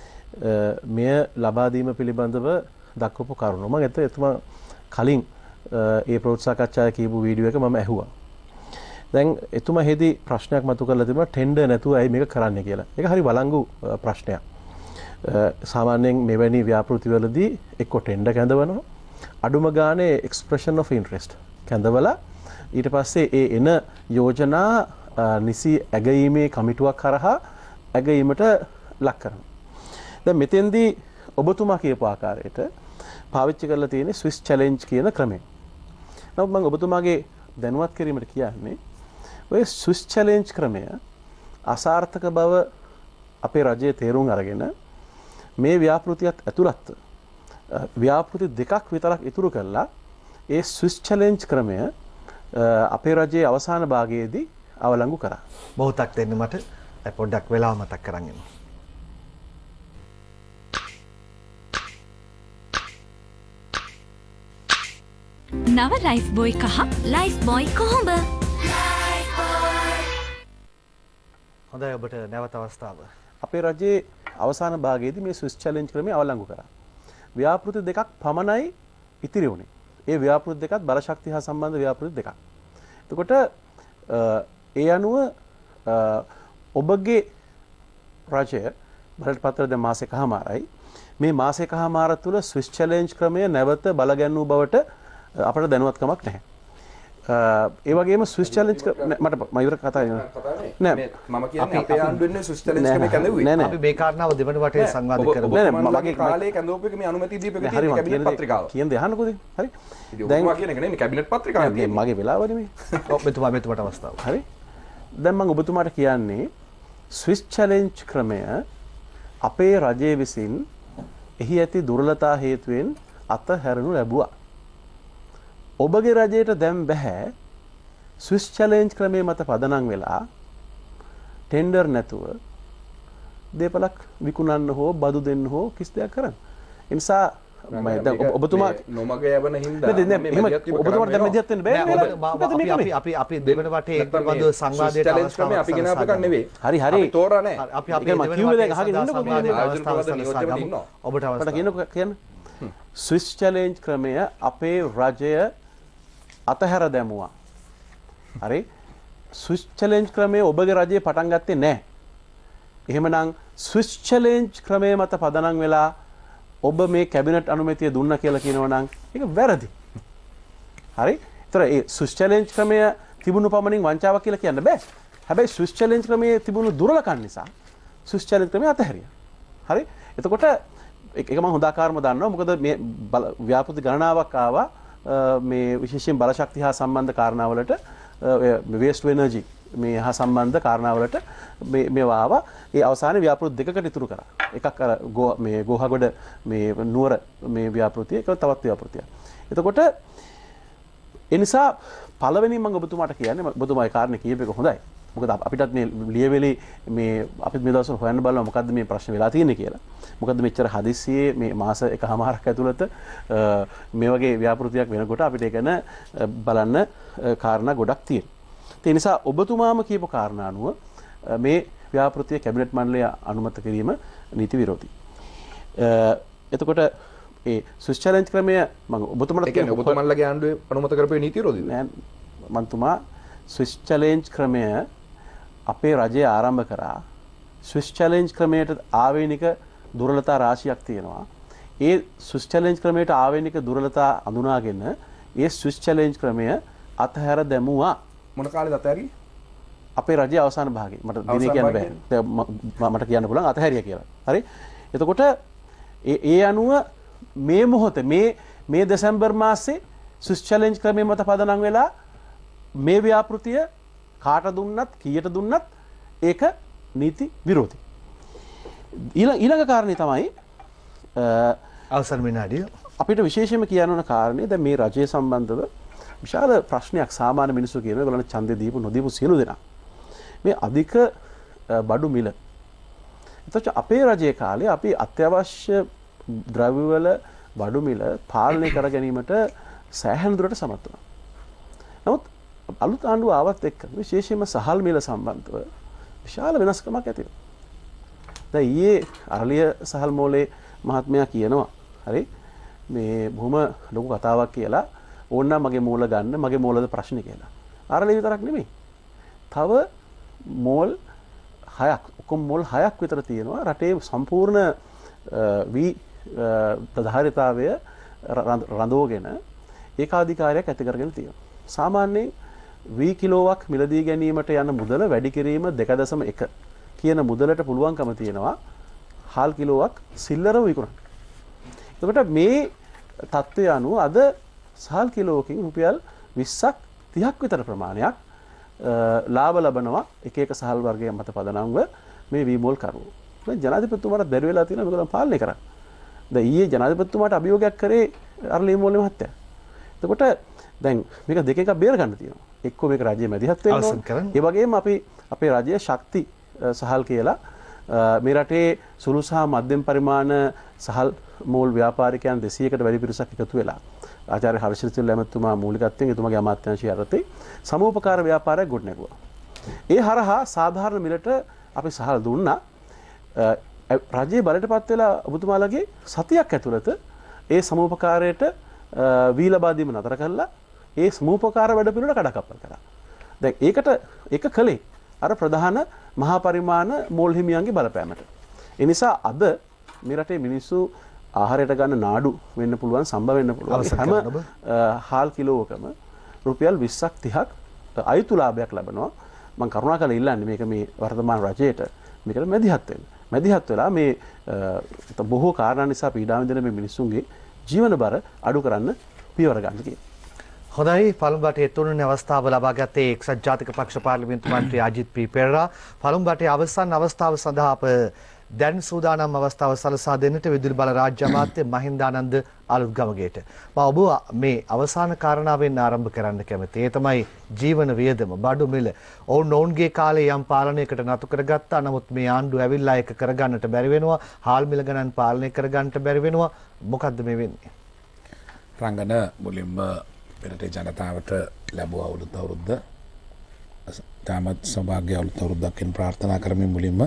මෙය ලබා දීම පිළිබඳව දක්වපු කරුණ. මම එතුමා කලින් ඒ ප්‍රෝත්සාහකච්ඡාවේ කියපු වීඩියෝ එක මම ඇහුවා. දැන් එතුමා හෙදී ප්‍රශ්නයක් මතු කරලා තිබුණා ටෙන්ඩර් නැතුව ඇයි මේක කරන්නේ කියලා. ඒක හරි වළංගු ප්‍රශ්නයක්. සාමාන්‍යයෙන් මෙවැනි ව්‍යාපෘතිවලදී එක්ක ටෙන්ඩර් කැඳවනවා අඩුම ගානේ එක්ස්ප්‍රෙෂන් ඔෆ් ඉන්ට්‍රෙස්ට් කැඳවලා ඊට පස්සේ ඒ එන යෝජනා නිසි ඇගීමේ කමිටුවක් කරහා ඇගීමට ලක් කරනවා. දැන් මෙතෙන්දී ඔබතුමා කියපු ආකාරයට පාවිච්චි කරලා තියෙන්නේ ස්විස් චැලෙන්ජ් කියන ක්‍රමය. නමුත් මම ඔබතුමාගේ දැනුවත් කිරීමට කියන්නේ ඔය ස්විස් චැලෙන්ජ් ක්‍රමය අසාර්ථක බව අපේ රජයේ තේරුම් අරගෙන මේ ව්‍යාපෘතියත් ඇතුළත් ව්‍යාපෘති දෙකක් විතරක් ඉතුරු කළා ඒ ස්විස් චැලෙන්ජ් ක්‍රමය අපේ රජයේ අවසාන භාගයේදී අවලංගු කරා. මොහොතක් දෙන්න මට පොඩ්ඩක් වෙලාව මතක් කරන් එන්න. නව ලයිෆ් බොයි කහ ලයිෆ් බොයි කොහොඹ. හොඳයි ඔබට නැවත අවස්ථාව. අපේ රජයේ අවසාන භාගයේදී මේ ස්විස් චැලෙන්ජ් ක්‍රමය අවලංගු කරා. ව්‍යාපෘති දෙකක් පමණයි ඉතිරි වුණේ. ඒ ව්‍යාපෘති දෙකත් බලශක්තිය හා සම්බන්ධ ව්‍යාපෘති දෙකක්. එතකොට ඒ අනුව ඔබගේ රජය බලට පත්‍ර දැන් මාසෙකමාරයි මේ මාසෙකමාර තුල ස්විස් චැලෙන්ජ් ක්‍රමය නැවත බලගන්නු බවට අපට දැනුවත්කමක් නැහැ. ඒ වගේම ස්විස් චැලෙන්ජ් මට මම ඉවර කතා නෑ මම කියන්නේ අපේ ආණ්ඩුවේ ස්විස් චැලෙන්ජ් ක්‍රමය කැඳවුවේ. අපි මේ කාරණාව දෙවන වටේ සංවාද කරමු. නෑ මගේ කාලේ කැඳවපු එක මේ අනුමැතිය දීපු එක තියෙන කැබිනට් පත්‍රිකාව. කියන්නේ අහන්නකෝ ඉතින්. හරි. දැන් ඔබ කියන එක නෙමෙයි කැබිනට් පත්‍රිකාව තියෙන්නේ. මගේ වෙලාව නෙමෙයි. ඔබ මෙතුමාට අවස්ථාව. හරි. දැන් මම ඔබතුමාට කියන්නේ ස්විස් චැලෙන්ජ් ක්‍රමය අපේ රජයේ විසින් එහි ඇති දුර්වලතා හේතුවෙන් අතහැරනු ලැබුවා. ඔබගේ රජයට දැන් බෑ ස්විස් චැලෙන්ජ් ක්‍රමයේ මත පදනම් වෙලා ටෙන්ඩර් නැතුව දේපලක් විකුණන්න හෝ බදු දෙන්න හෝ කිසි දෙයක් කරන්න. ඒ නිසා ඔබතුමා නොමග යවන හින්දා ඔබතුමාට දැන් මෙදිහත් වෙන්න බෑ. අපි දෙවන වටේ පිළිබඳව සංවාදයට ක්‍රමය අපි ගෙනාපු එකක් නෙවෙයි. හරි අපි තෝරා නැහැ. අපි කිව්වේ දැන් අහගෙන ඉන්නකො ඔබට කියන්න ස්විස් චැලෙන්ජ් ක්‍රමය අපේ රජය අතහැර දැමුවා. හරි ස්විස් චැලෙන්ජ් ක්‍රමය ඔබගේ රජයේ පටන් ගත්තේ නැහැ. එහෙමනම් ස්විස් චැලෙන්ජ් ක්‍රමය මත පදනම් වෙලා ඔබ මේ කැබිනට් අනුමැතිය දුන්නා කියලා කියනවා නම් ඒක වැරදි. හරි? ඒතර ඒ ස්විස් චැලෙන්ජ් ක්‍රමය තිබුණු පමණින් වංචාවක් කියලා කියන්න බෑ. හැබැයි ස්විස් චැලෙන්ජ් ක්‍රමයේ තිබුණු දුර්වලකම් නිසා ස්විස් චැලෙන්ජ් ක්‍රමය අතහැරියා. හරි? එතකොට ඒක මම හොඳාකාරම දන්නවා. මොකද මේ ව්‍යාපෘති ගණනාවක් ආවා මේ විශේෂයෙන් බලශක්ති හා සම්බන්ධ කාරණාවලට waste energy මේ හා සම්බන්ධ කාරණාවලට මේවා ආවා. ඒ අවසානයේ ව්‍යාපෘති දෙකකට ඉතුරු කරා. එකක් අර මේ ගෝහගොඩ මේ නුවර මේ ව්‍යාපෘතිය, ඒක තවත් ව්‍යාපෘතියක්. එතකොට ඒ නිසා පළවෙනිම මම ඔබතුමාට කියන්නේ ඔබතුමා ඒ කාරණේ කියපේක හොඳයි. මොකද අපිටත් මේ ලියවිලි මේ අපිත් මේ දවස්වල හොයන්න බලනවා මොකද්ද මේ ප්‍රශ්න වෙලා තියෙන්නේ කියලා. මොකද මෙච්චර හදිස්සියේ මේ මාස එකමාරක් ඇතුළත මේ වගේ ව්‍යාපෘතියක් වෙනකොට අපිට ඒක බලන්න කාරණා ගොඩක් තියෙනවා. ඒ නිසා ඔබතුමාම කියපු කාරණා අනුව මේ ව්‍යාපෘතිය කැබිනට් මණ්ඩලය අනුමත කිරීම නීති විරෝධී. එතකොට ඒ ස්විස් චැලෙන්ජ් ක්‍රමය මම ඔබතුමාට කියන්නේ ඔබතුමාලගේ ආණ්ඩුවේ අනුමත කරපු නීති විරෝධීද? නෑ මන්තුමා ස්විස් චැලෙන්ජ් ක්‍රමය අපේ රජය ආරම්භ කරා. ස්විස් චැලෙන්ජ් ක්‍රමයට ආවේනික දුර්වලතා රාශියක් තියෙනවා. ඒ ස්විස් චැලෙන්ජ් ක්‍රමයට ආවේනික දුර්වලතා අඳුනාගෙන ඒ ස්විස් චැලෙන්ජ් ක්‍රමය අතහැර දැමුවා. මොන කාලෙද අතහැරියේ? අපේ රජයේ අවසාන භාගයේ. මට දිනේ කියන්න බෑ. මට කියන්න පුළුවන් අතහැරියා කියලා. හරි? එතකොට ඒ අනුව මේ මොහොතේ මේ දෙසැම්බර් මාසේ ස්විස් චැලෙන්ජ් ක්‍රමයේ මත පදනම් වෙලා මේ ව්‍යාපෘතිය කාට දුන්නත් කීයට දුන්නත් ඒක නීති විරෝධී. ඊළඟ කාරණේ තමයි අවසන් විනාඩිය. අපිට විශේෂයෙන්ම කියන්න ඕන කාරණේ දැන් මේ රජය සම්බන්ධව විශාල ප්‍රශ්නයක් සාමාන්‍ය මිනිස්සු කියනවා ඒගොල්ලන්ට ඡන්දේ දීපු නොදීපු සියලු දෙනා. මේ අධික බඩු මිල. එතකොට අපේ රජයේ කාලේ අපි අත්‍යවශ්‍ය ද්‍රව්‍යවල බඩු මිල පාලනය කර ගැනීමට සෑහෙන දුරට සමත් වුණා. නමුත් අලුත් ආණ්ඩුව ආවත් එක්ක විශේෂයෙන්ම සහල් මිල සම්බන්ධව විශාල වෙනස්කමක් ඇති වෙනවා. දැන් ඊයේ අරලිය සහල් මෝලේ මහත්මයා කියනවා හරි මේ බොහොම ලොකු කතාවක් කියලා ඕනනම් මගේ මූල ගන්න මගේ මූලද ප්‍රශ්නේ කියලා. අරලිය විතරක් නෙමෙයි. තව මෝල් 6ක් ඔක්කොම මෝල් 6ක් විතර තියෙනවා රටේ සම්පූර්ණ වී ප්‍රධාරිතාවය රඳවගෙන ඒකාධිකාරයක් ඇති කරගෙන තියෙනවා. සාමාන්‍යයෙන් වී කිලෝවක් මිලදී ගැනීමට යන මුදල වැඩි කිරීම 2.1 කියන මුදලට පුළුවන්කම තියෙනවා හාල් කිලෝවක් සිල්ලරව විකුණන්න. එතකොට මේ තත්ත්වය අනුව අද සහල් කිලෝකින් රුපියල් 20ක් 30ක් විතර ප්‍රමාණයක් ලාභ ලබනවා එක එක සහල් වර්ගයක් මත පදනම්ව මේ වී මෝල් කරුවෝ. දැන් ජනාධිපතිතුමාට බැරි වෙලා තියෙනවා මේක පාලනය කරන්න. දැන් ඊයේ ජනාධිපතිතුමාට අභියෝගයක් කරේ අරලී මෝල්නේ මහත්තයා. එතකොට දැන් මේක දෙක එකක් බේර ගන්න තියෙනවා. එක්කෝ මේක රජයේ මැදිහත් වෙන්න ඕනේ. ඒ වගේම අපි අපේ රජයේ ශක්ති සහල් කියලා මේ රටේ සුළු සහ මධ්‍යම පරිමාණ සහල් මෝල් ව්‍යාපාරිකයන් 200කට වැඩි පිරිසක් එකතු වෙලා ආචාර්ය හර්ෂිත ලැමතුමා මූලිකත්වයෙන් එතුමාගේ අමාත්‍යාංශය යටතේ සමූපකාර ව්‍යාපාරයක් ගොඩනැගුවා. ඒ හරහා සාධාරණ මිලට අපි සහල් දුන්නා. රජයේ බලයටපත් වෙලා ඔබතුමාලගේ සතියක් ඇතුළත ඒ සමූපකාරයට වී ලබා දීම නතර කළා. ඒ සමූපකාර වැඩ පිළිවෙල කඩකප්පල් කරා. දැන් ඒක කළේ අර ප්‍රධාන මහා පරිමාණ මෝල් හිමියන්ගේ බලපෑමට. ඒ නිසා අද මේ රටේ මිනිස්සු ආහාරයට ගන්න නාඩු වෙන්න පුළුවන් සම්බ වෙන්න පුළුවන් හැම හාල් කිලෝවකම රුපියල් 20ක් 30ක් අයුතු ලාභයක් ලැබෙනවා. මම කරුණාකරලා ඉල්ලන්නේ මේක මේ වර්තමාන රජයට මේකට මැදිහත් වෙන්න. මැදිහත් වෙලා මේ බොහෝ කාරණා නිසා පීඩා විඳින මේ මිනිස්සුන්ගේ ජීවන බර අඩු කරන්න පියවර ගන්න කියලා. හොඳයි පළමු බටේ තුන්වෙනි අවස්ථාව ලබා ගත්තේ එක්සත් ජාතික පක්ෂ පාර්ලිමේන්තු මන්ත්‍රී අජිත් පී පෙරේරා. පළමු බටේ අවසන් අවස්ථාව සඳහා අප දැන් සූදානම් අවස්ථාව සලසා දෙන්නට විදුලි බල රාජ්‍ය අමාත්‍ය මහින්දානන්ද අලුත්ගමගේට මම ඔබ මේ අවසාන කාරණාවෙන් ආරම්භ කරන්න කැමතියි. ඒ තමයි ජීවන වියදම, බඩු මිල. ඔවුන්ගේ කාලේ යම් පාලනයකට නතු කරගත්තා. නමුත් මේ ආණ්ඩුව ඇවිල්ලා ඒක කරගන්නට බැරි වෙනවා. හාල් මිල ගණන් පාලනය කරගන්නට බැරි වෙනවා. මොකද්ද මේ වෙන්නේ? රංගන මුලින්ම පෙරට ජනතාවට ලැබුව අවුරුද්ද තාමත් සෞභාග්‍ය අවුරුද්දක් ප්‍රාර්ථනා කරමින් මුලින්ම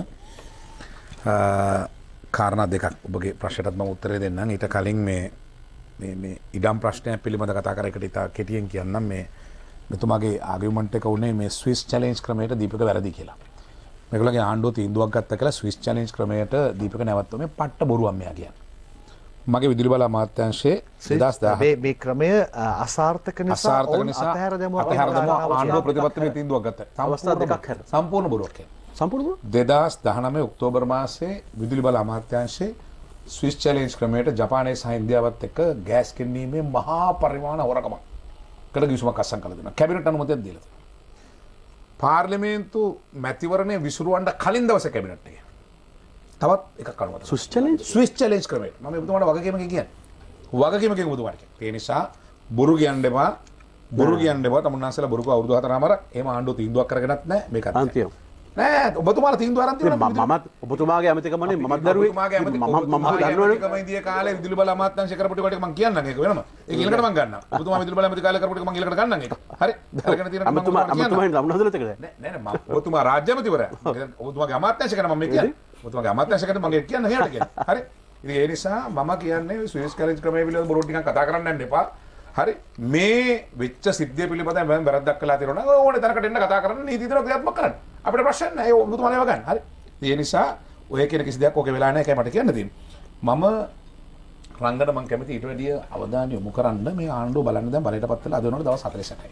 කාරණා දෙකක් ඔබගේ ප්‍රශ්නටත් මම උත්තරේ දෙන්නම්. ඊට කලින් මේ ඉඩම් ප්‍රශ්නයක් පිළිබඳ කතා කර එකට ඉතා කෙටියෙන් කියන්නම්. මේ මෙතුමාගේ ආගියුමන්ට් එක උනේ මේ ස්විස් චැලෙන්ජ් ක්‍රමයට දීපක වැරදි කියලා. මේගොල්ලෝගේ ආණ්ඩුව තීන්දුවක් ගත්ත කියලා ස්විස් චැලෙන්ජ් ක්‍රමයට දීපක නැවතුම මේ පට්ට බොරුවක් මෙයා කියන්නේ. මගේ විදුලි බල අමාත්‍යාංශයේ 2010 මේ ක්‍රමය අසාර්ථක නිසා අතහැර දැමුවා. ආණ්ඩුව ප්‍රතිපත්තියේ තීන්දුවක් ගත්තා. අවස්ථා දෙකක් හැර සම්පූර්ණ බොරුවක්. සම්පූර්ණ 2019 ඔක්තෝබර් මාසයේ විදුලි බල අමාත්‍යාංශයේ ස්විස් චැලෙන්ජ් ක්‍රමයට ජපානයේ සහ ඉන්දියාවත් එක්ක ගෑස් ගෙන්වීමේ මහා පරිමාණ හොරකමකට ගිවිසුමක් අත්සන් කළ දෙනවා. කැබිනට් අනුමැතියක් දීලා තියෙනවා. පාර්ලිමේන්තු මැතිවරණය විසුරුවන්න කලින් දවසේ කැබිනට් එකේ තවත් එකක් අනුමත ස්විස් චැලෙන්ජ් ක්‍රමයට මම ඔබතුමාට වගකීමකින් කියන්නේ. වගකීමකින් ඔබතුමාට කියන්නේ. ඒ නිසා බොරු කියන්න එපා. බොරු කියන්න එපා. තමුන්නාන්සලා බොරුක අවුරුදු 4මාරක් එහෙම ආණ්ඩුව තීන්දුවක් කරගෙනත් නැහැ මේක. අන්තිම නෑ ඔබතුමාලා තීන්දුව අරන් තියෙනවා. මමත් ඔබතුමාගේ ඇමතිකමනේ මමත් දරුවේ මම දන්නවනේ ඉන්දියා කාලේ විදුලි බල අමාත්‍යාංශ කරපු ටික මම කියන්නම් ඒක වෙනම. ඒක ඊළඟට මම ගන්නවා. ඔබතුමා විදුලි බල අමාත්‍ය කාලේ කරපු ටික මම ඊළඟට ගන්නම් ඒක. හරි. අරගෙන තියෙන මම අමතුමාගෙන් ලබන හදලත් එකද? නෑ මම ඔබතුමා රාජ්‍ය අමාත්‍යවරයා. ඔබතුමාගේ අමාත්‍යාංශ කරන මම මේ කියන්නේ. ඔබතුමාගේ අමාත්‍යාංශ කරන මම කියන්න හේට කියන්නේ. හරි. ඉතින් ඒ නිසා මම කියන්නේ ස්විස් චැලෙන්ජ් ක්‍රමයේ පිළිබඳ බොරු ටිකක් කතා කරන්න යන්න එපා. හරි. මේ වෙච්ච සිද්ධිය පිළිබඳව මම වැරද්දක් කළා තියෙනවා නම් ඕනේ තැනකට එන්න කතා කරන්න නීති විදිහට ක්‍රියාත්මක කරන්න. අපිට ප්‍රශ්න නැහැ. ඒ ඔබතුමාලා ඒව ගන්න. හරි. ඒ නිසා ඔය කියන කිසි දෙයක් ඔකේ වෙලා නැහැ. ඒකයි මට කියන්න තියෙන්නේ. මම රංගන මම කැමති ඊට වැඩිය අවධානය යොමු කරන්න මේ ආණ්ඩුව බලන්න දැන් බලයටපත් වෙලා අද වෙනකොට දවස් 48යි.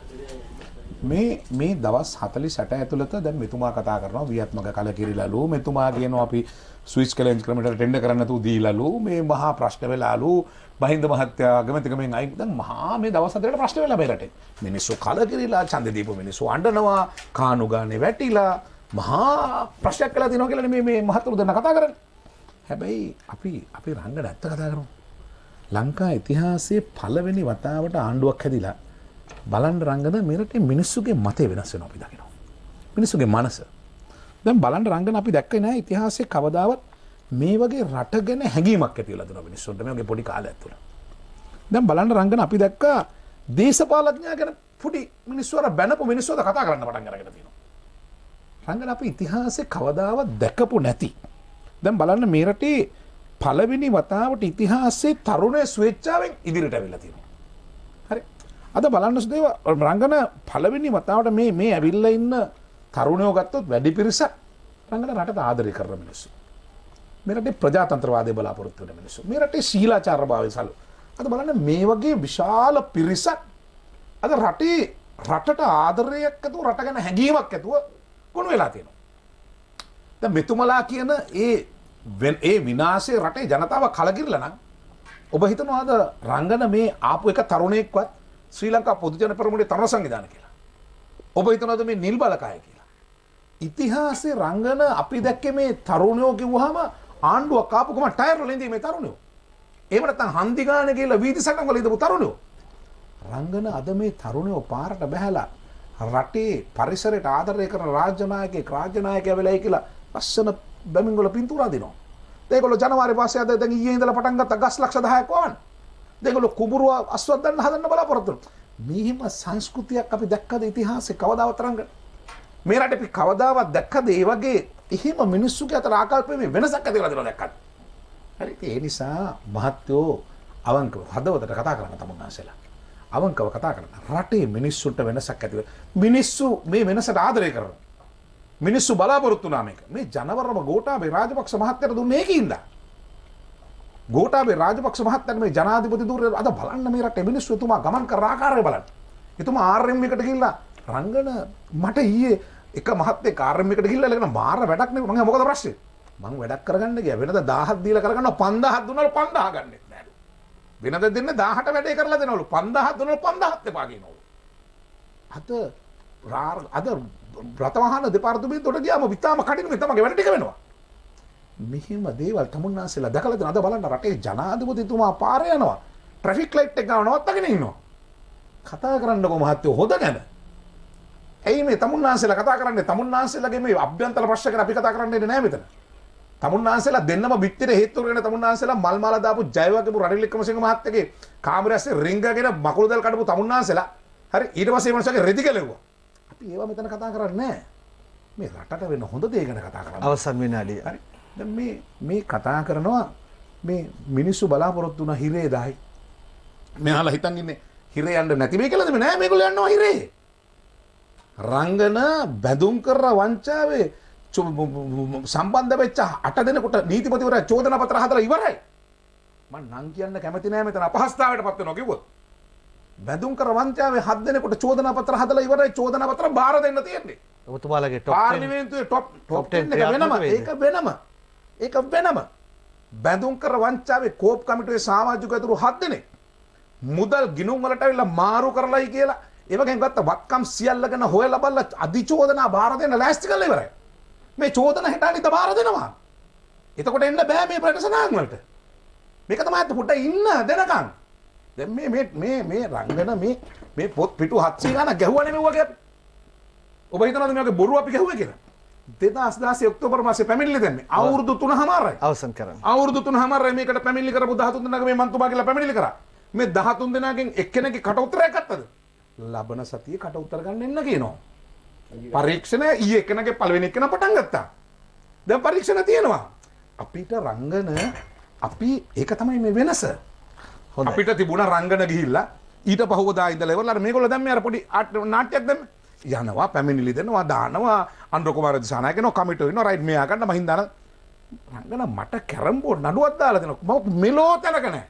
මේ දවස් 48 ඇතුළත දැන් මෙතුමා කතා කරනවා වියත්මක කලකිරිලාලු මෙතුමා කියනවා අපි ස්විස් චැලෙන්ජ් ක්‍රමයට ටෙන්ඩර් කරන්න නැතුව දීලාලු මේ මහා ප්‍රශ්න වෙලාලු මහින්ද මහත්තයා අගමැතිකමෙන් අයින් දැන් මහා මේ දවස් 4කට ප්‍රශ්න වෙලා මේ රටේ මිනිස්සු කලකිරිලා ඡන්දෙ දීපු මිනිස්සු අඬනවා කානු ගානේ වැටිලා මහා ප්‍රශ්නයක් කළා දිනවා කියලා මේ මහතුරු දෙන්න කතා කරන්නේ. හැබැයි අපි රංගන ඇත්ත කතා කරමු. ලංකා ඉතිහාසයේ පළවෙනි වතාවට ආණ්ඩුවක් හැදිලා බලන්න රංගන මේ රටේ මිනිස්සුගේ මතය වෙනස් වෙනවා අපි දකිනවා. මිනිස්සුගේ මනස. දැන් බලන්න රංගන අපි දැක්කේ නෑ ඉතිහාසයේ කවදාවත් මේ වගේ රට ගැන හැඟීමක් ඇති වෙලා දුනා මිනිස්සුන්ට මේ වගේ පොඩි කාලයක් තුළ. දැන් බලන්න රංගන අපි දැක්කා දේශපාලඥයා ගැන පොඩි මිනිස්සු අර බැනපු මිනිස්සුද කතා කරන්න පටන් අරගෙන තියෙනවා. රංගන අපි ඉතිහාසයේ කවදාවත් දැකපු නැති. දැන් බලන්න මේ රටේ පළවෙනි වතාවට ඉතිහාසයේ තරුණය ස්වේච්ඡාවෙන් ඉදිරියට ඇවිල්ලා තියෙනවා. හරි. අද බලන්න සුදේව රංගන පළවෙනි වතාවට මේ ඇවිල්ලා ඉන්න තරුණයෝ ගත්තොත් වැඩි පිරිසක් රංගන රටට ආදරය කරන මිනිස්සු. මේ රටේ ප්‍රජාතන්ත්‍රවාදය බලාපොරොත්තු වෙන මිනිස්සු. මේ රටේ ශීලාචාරභාවය සලු. අද බලන්න මේ වගේ විශාල පිරිසක් අද රටට ආදරයක් ඇතුව රට ගැන හැඟීමක් ඇතුව ගොනු වෙලා තියෙනවා. දැන් මෙතුමලා කියන ඒ විනාශයේ රටේ ජනතාව කලකිරලා නම් ඔබ හිතනවාද රංගන මේ ආපු එක තරුණයෙක්වත් ශ්‍රී ලංකා පොදු ජන පෙරමුණේ තරුණ සංවිධානය කියලා. ඔබ හිතනවාද මේ නිල් බලකාය කියලා. ඉතිහාසයේ රංගන අපි දැක්කේ මේ තරුණයෝ කිව්වහම ආණ්ඩුවක් ආපු ගමන් ටයර් වල ඉඳී මේ තරුණයෝ. එහෙම නැත්නම් හන්දි ගානේ කියලා වීදි සටන් වල ඉඳපු තරුණයෝ. රංගන අද මේ තරුණයෝ පාරට බහැලා රටේ පරිසරයට ආදරය කරන රාජ්‍ය නායකයෙක් වෙලයි කියලා ලස්සන බැමින් වල පින්තූරා දිනවා. ඒගොල්ලෝ ජනවාරි මාසයේ අද දැන් ඊයේ ඉඳලා පටන් ගත්ත ගස් ලක්ෂ 10ක් වවන්න. ඒගොල්ලෝ කුඹුර අස්වද්දන්න හදන්න බලාපොරොත්තු වෙනවා. මෙහිම සංස්කෘතියක් අපි දැක්කද ඉතිහාසයේ කවදාවත් රංගන? මේ රටේ අපි කවදාවත් දැක්කද ඒ වගේ එහෙම මිනිස්සුගේ අතර ආකල්පයේ වෙනසක් ඇති වෙලා දෙනවා දැක්කද? හරි ඒ නිසා මහත්වෝ අවංකව හදවතට කතා කරන්න තමුන්නාසෙලා. අවංකව කතා කරන්න. රටේ මිනිස්සුන්ට වෙනසක් ඇති වෙනවා. මිනිස්සු මේ වෙනසට ආදරය කරනවා. මිනිස්සු බලාපොරොත්තු වුණා මේක. මේ ජනවරම ගෝඨාභය රාජපක්ෂ මහත්තයාට දුන්නේ ඒකින්ද? ගෝඨාභය රාජපක්ෂ මහත්තයාට මේ ජනාධිපති ධූරය අද බලන්න මේ රටේ මිනිස්සු එතුමා ගමන් කරන ආකාරය බලන්න. එතුමා ආර්.එම්. එකට ගිහිල්ලා රංගන මට ඊයේ එක මහත්තයෙක් ආර්.එම්. එකට ගිහිල්ලා ලගෙන මාර වැඩක් නේ මම මොකද ප්‍රශ්නේ? මං වැඩක් කරගන්න ගියා. වෙනද 1000ක් දීලා කරගන්නවා 5000ක් දුන්නාලු 5000 ගන්නෙත් නෑලු. වෙනද දෙන්නේ 1000ට වැඩේ කරලා දෙනවලු 5000ක් දුන්නාලු 5000ක් එපා කියනවලු. අද රතවහන දෙපාර්තමේන්තුවට ගියාම විතාම කඩිනුනේ තමගේ වැඩ ටික වෙනවා. මෙහෙම දේවල් තමුන්නාන්සේලා දැකලා තියෙනවා. අද බලන්න රටේ ජනාධිපතිතුමා පාරේ යනවා. ට්‍රැෆික් ලයිට් එක ගාව නවත්තගෙන ඉන්නවා. කතා කරන්නකො මහත්තයෝ හොද ගැන. ඇයි මේ තමුන්නාන්සේලා කතා කරන්නේ? තමුන්නාන්සේලාගේ මේ අභ්‍යන්තර ප්‍රශ්න ගැන අපි කතා කරන්නේ නැහැ මෙතන. තමුන්නාන්සේලා දෙන්නම පිටියේ හේතු කරගෙන තමුන්නාන්සේලා මල් මාලා දාපු ජයවර්ගපු රනිල් වික්‍රමසිංහ මහත්තයාගේ කාමරයස්සේ රින්ගගෙන මකුළු දැල් කඩපු තමුන්නාන්සේලා හරි ඊට පස්සේ මේ මනුස්සයාගේ රෙදි ගැලෙව්වා. අපි ඒවා මෙතන කතා කරන්නේ නැහැ. මේ රටට වෙන හොඳ දේ ගැන කතා කරන්නේ. අවසන් විනාඩිය. හරි. දැන් මේ කතා කරනවා මේ මිනිස්සු බලාපොරොත්තු වුණ හිරේ 10යි. මෙහාලා හිතන් ඉන්නේ හිරේ යන්න නැති මේ කියලාද? නෑ මේගොල්ලෝ යනවා හිරේ. රංගන බැඳුම් කරලා වංචාවේ සම්බන්ධ වෙච්ච 8 දෙනෙකුට නීතිපතිවරයා චෝදනා පත්‍ර හදලා ඉවරයි. මම නම් කියන්න කැමති නෑ මෙතන අපහසුතාවයටපත් වෙනවා කිව්වොත්. බැඳුම් කර වංචාවේ 7 දෙනෙකුට චෝදනා පත්‍ර හදලා ඉවරයි. චෝදනා පත්‍ර බාර දෙන්න තියෙන්නේ. ඔබතුමාලගේ top 10 පාර්ලිමේන්තුවේ top 10 එක වෙනම. ඒක වෙනම. බැඳුම් කර වංචාවේ කෝප් කමිටුවේ සමාජික අතුරු 7 දෙනෙක් මුදල් ගිණුම් වලට ඇවිල්ලා මාරු කරලායි කියලා ඒ වගේම ගත්ත වත්කම් සියල්ලගෙන හොයලා බලලා අධිචෝදනා බාර දෙන්න ලෑස්ති කරලා ඉවරයි. මේ චෝදනා හෙටානිට බාර දෙනවා. එතකොට එන්න බෑ මේ ප්‍රශ්නාන් වලට. මේක තමයි අත පුඩ ඉන්න දෙනකන්. දැන් මේ රංගන මේ පොත් පිටු 700 ගණන් ගැහුවා නෙමෙයි වගේ අපි. ඔබ හිතනවද මේකේ බොරු අපි ගැහුවේ කියලා? 2016 ඔක්තෝබර් මාසේ පැමිණිලි දැම්මේ. අවුරුදු 3මාරයි. අවසන් කරන්න. අවුරුදු 3මාරයි මේකට පැමිණිලි කරපු 13 දෙනාගේ මේ මන්තුමා කියලා පැමිණිලි කරා. මේ 13 දෙනාගෙන් එක්කෙනෙක්ගේ කට උත්තරයක් ගත්තද? ලබන සතියේ කට උත්තර ගන්න එන්න කියනවා. පරීක්ෂණ ඊයේ එක්කෙනාගේ පළවෙනි එක්කෙනා පටන් ගත්තා. දැන් පරීක්ෂණ තියෙනවා. අපිට රංගන අපි ඒක තමයි මේ වෙනස. අපිට තිබුණා රංගන ගිහිල්ලා ඊට පහුවදා ඉඳලා ඉවරලා මේගොල්ලෝ දැන් මේ අර පොඩි නාට්‍යයක් දැම්ම. යනවා පැමිණිලි දෙනවා දානවා අනුර කුමාර දිසානායක නෝ කමිටුව ඉන්නවා රයිට් මෙයා ගන්න මහින්දාන රංගන මට කැරම්බෝ නඩුවක් දාලා දෙනවා. මම මෙලෝ තැනක නැහැ.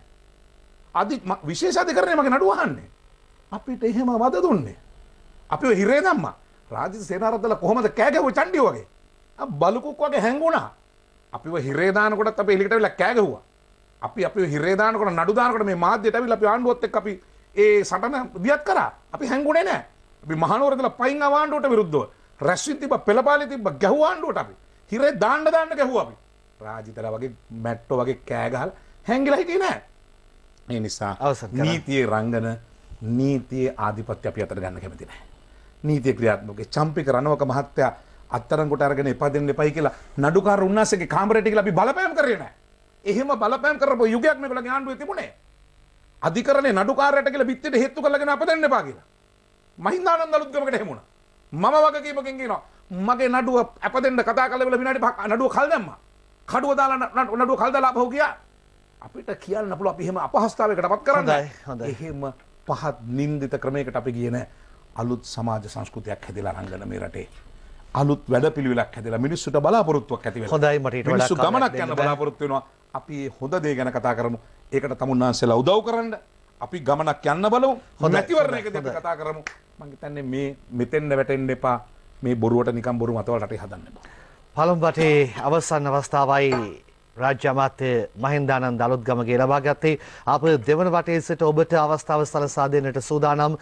විශේෂ අධිකරණය මගේ නඩුව අහන්නේ. අපිට එහෙම වද දුන්නේ. අපිව හිරේ දැම්මා. රාජිත සේනාරත්නලා කොහොමද කෑ ගැහුවේ චණ්ඩිය වගේ. බලුකුක් වගේ හැංගුණා. අපිව හිරේ දානකොටත් අපි එලිකට ඇවිල්ලා කෑ ගැහුවා. අපිව හිරේ දානකොට නඩු දානකොට මේ මාධ්‍යයට ඇවිල්ලා අපි ආණ්ඩුවත් එක්ක අපි ඒ සටන දියත් කරා. අපි හැංගුනේ නැහැ. අපි මහනුවර ඉඳලා පයින් ආණ්ඩුවට විරුද්ධව රැස්වි තිබ්බ පෙළපාලි තිබ්බ ගැහුවා ආණ්ඩුවට අපි. හිරේ දාන්න ගැහුවා අපි. රාජිතලා වගේ මැට්ටෝ වගේ කෑ ගහලා හැංගිලා හිටියේ නැහැ. ඒ නිසා නීතියේ රංගන නීතියේ ආධිපත්‍ය අපි අතට ගන්න කැමති නැහැ. නීතිය ක්‍රියාත්මකේ චම්පික රණවක මහත්තයා අත්තරංගොට අරගෙන එපා දෙන්න එපයි කියලා නඩුකාර උන්නාසේගේ කාමරේට ගිහලා අපි බලපෑම් කරේ නැහැ. එහෙම බලපෑම් කරපුව යුගයක් මේගොල්ලන්ගේ ආණ්ඩුවේ තිබුණේ. අධිකරණේ නඩුකාරයට කියලා පිටියට හේතු කරලාගෙන අප දෙන්න එපා කියලා. මහින්දානන්ද අලුත්ගමකට එහෙම වුණා. මම වගකීමකින් කියනවා මගේ නඩුව අප දෙන්න කතා කරලා වෙලා විනාඩි 5ක් නඩුව කල් දැම්මා. කඩුව දාලා නඩුව කල් දාලා අපහුව ගියා. අපිට කියන්න පුළුවන් අපි එහෙම අපහසුතාවයකටපත් කරන්නේ. එහෙම පහත් නින්දිත ක්‍රමයකට අපි ගියේ නැහැ. අලුත් සමාජ සංස්කෘතියක් හැදිලා රංගන මේ රටේ. අලුත් වැඩපිළිවෙලක් හැදිලා මිනිස්සුන්ට බලාපොරොත්තුවක් ඇති වෙලා. හොඳයි මට ඊට වඩා මිනිස්සු ගමනක් යන බලාපොරොත්තු වෙනවා. අපි හොඳ දේ ගැන කතා කරමු. ඒකට තමුන්නාන්සේලා උදව් කරන්න. අපි ගමනක් යන්න බලමු. නැතිවරණයකදී අපි කතා කරමු. මම හිතන්නේ මේ මෙතෙන්ද වැටෙන්න එපා. මේ බොරුවට නිකන් බොරු මතවල රටේ හදන්න එපා. පළමු වටේ අවසන් අවස්ථාවයි රාජ්‍ය අමාත්‍ය මහින්දානන්ද අලුත්ගමගේ ලබා ගත්තේ. අප දෙවන වටේ සිට ඔබට අවස්ථාව සලසා දෙන්නට සූදානම්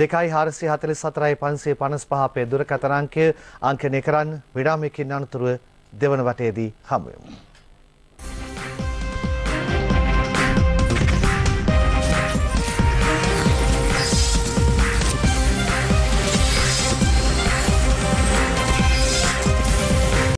2.44555 අපේ දුරකථන අංකය අංකනය කරන්න. විරාමයකින් අනතුරුව දෙවන වටේදී හමු වෙමු.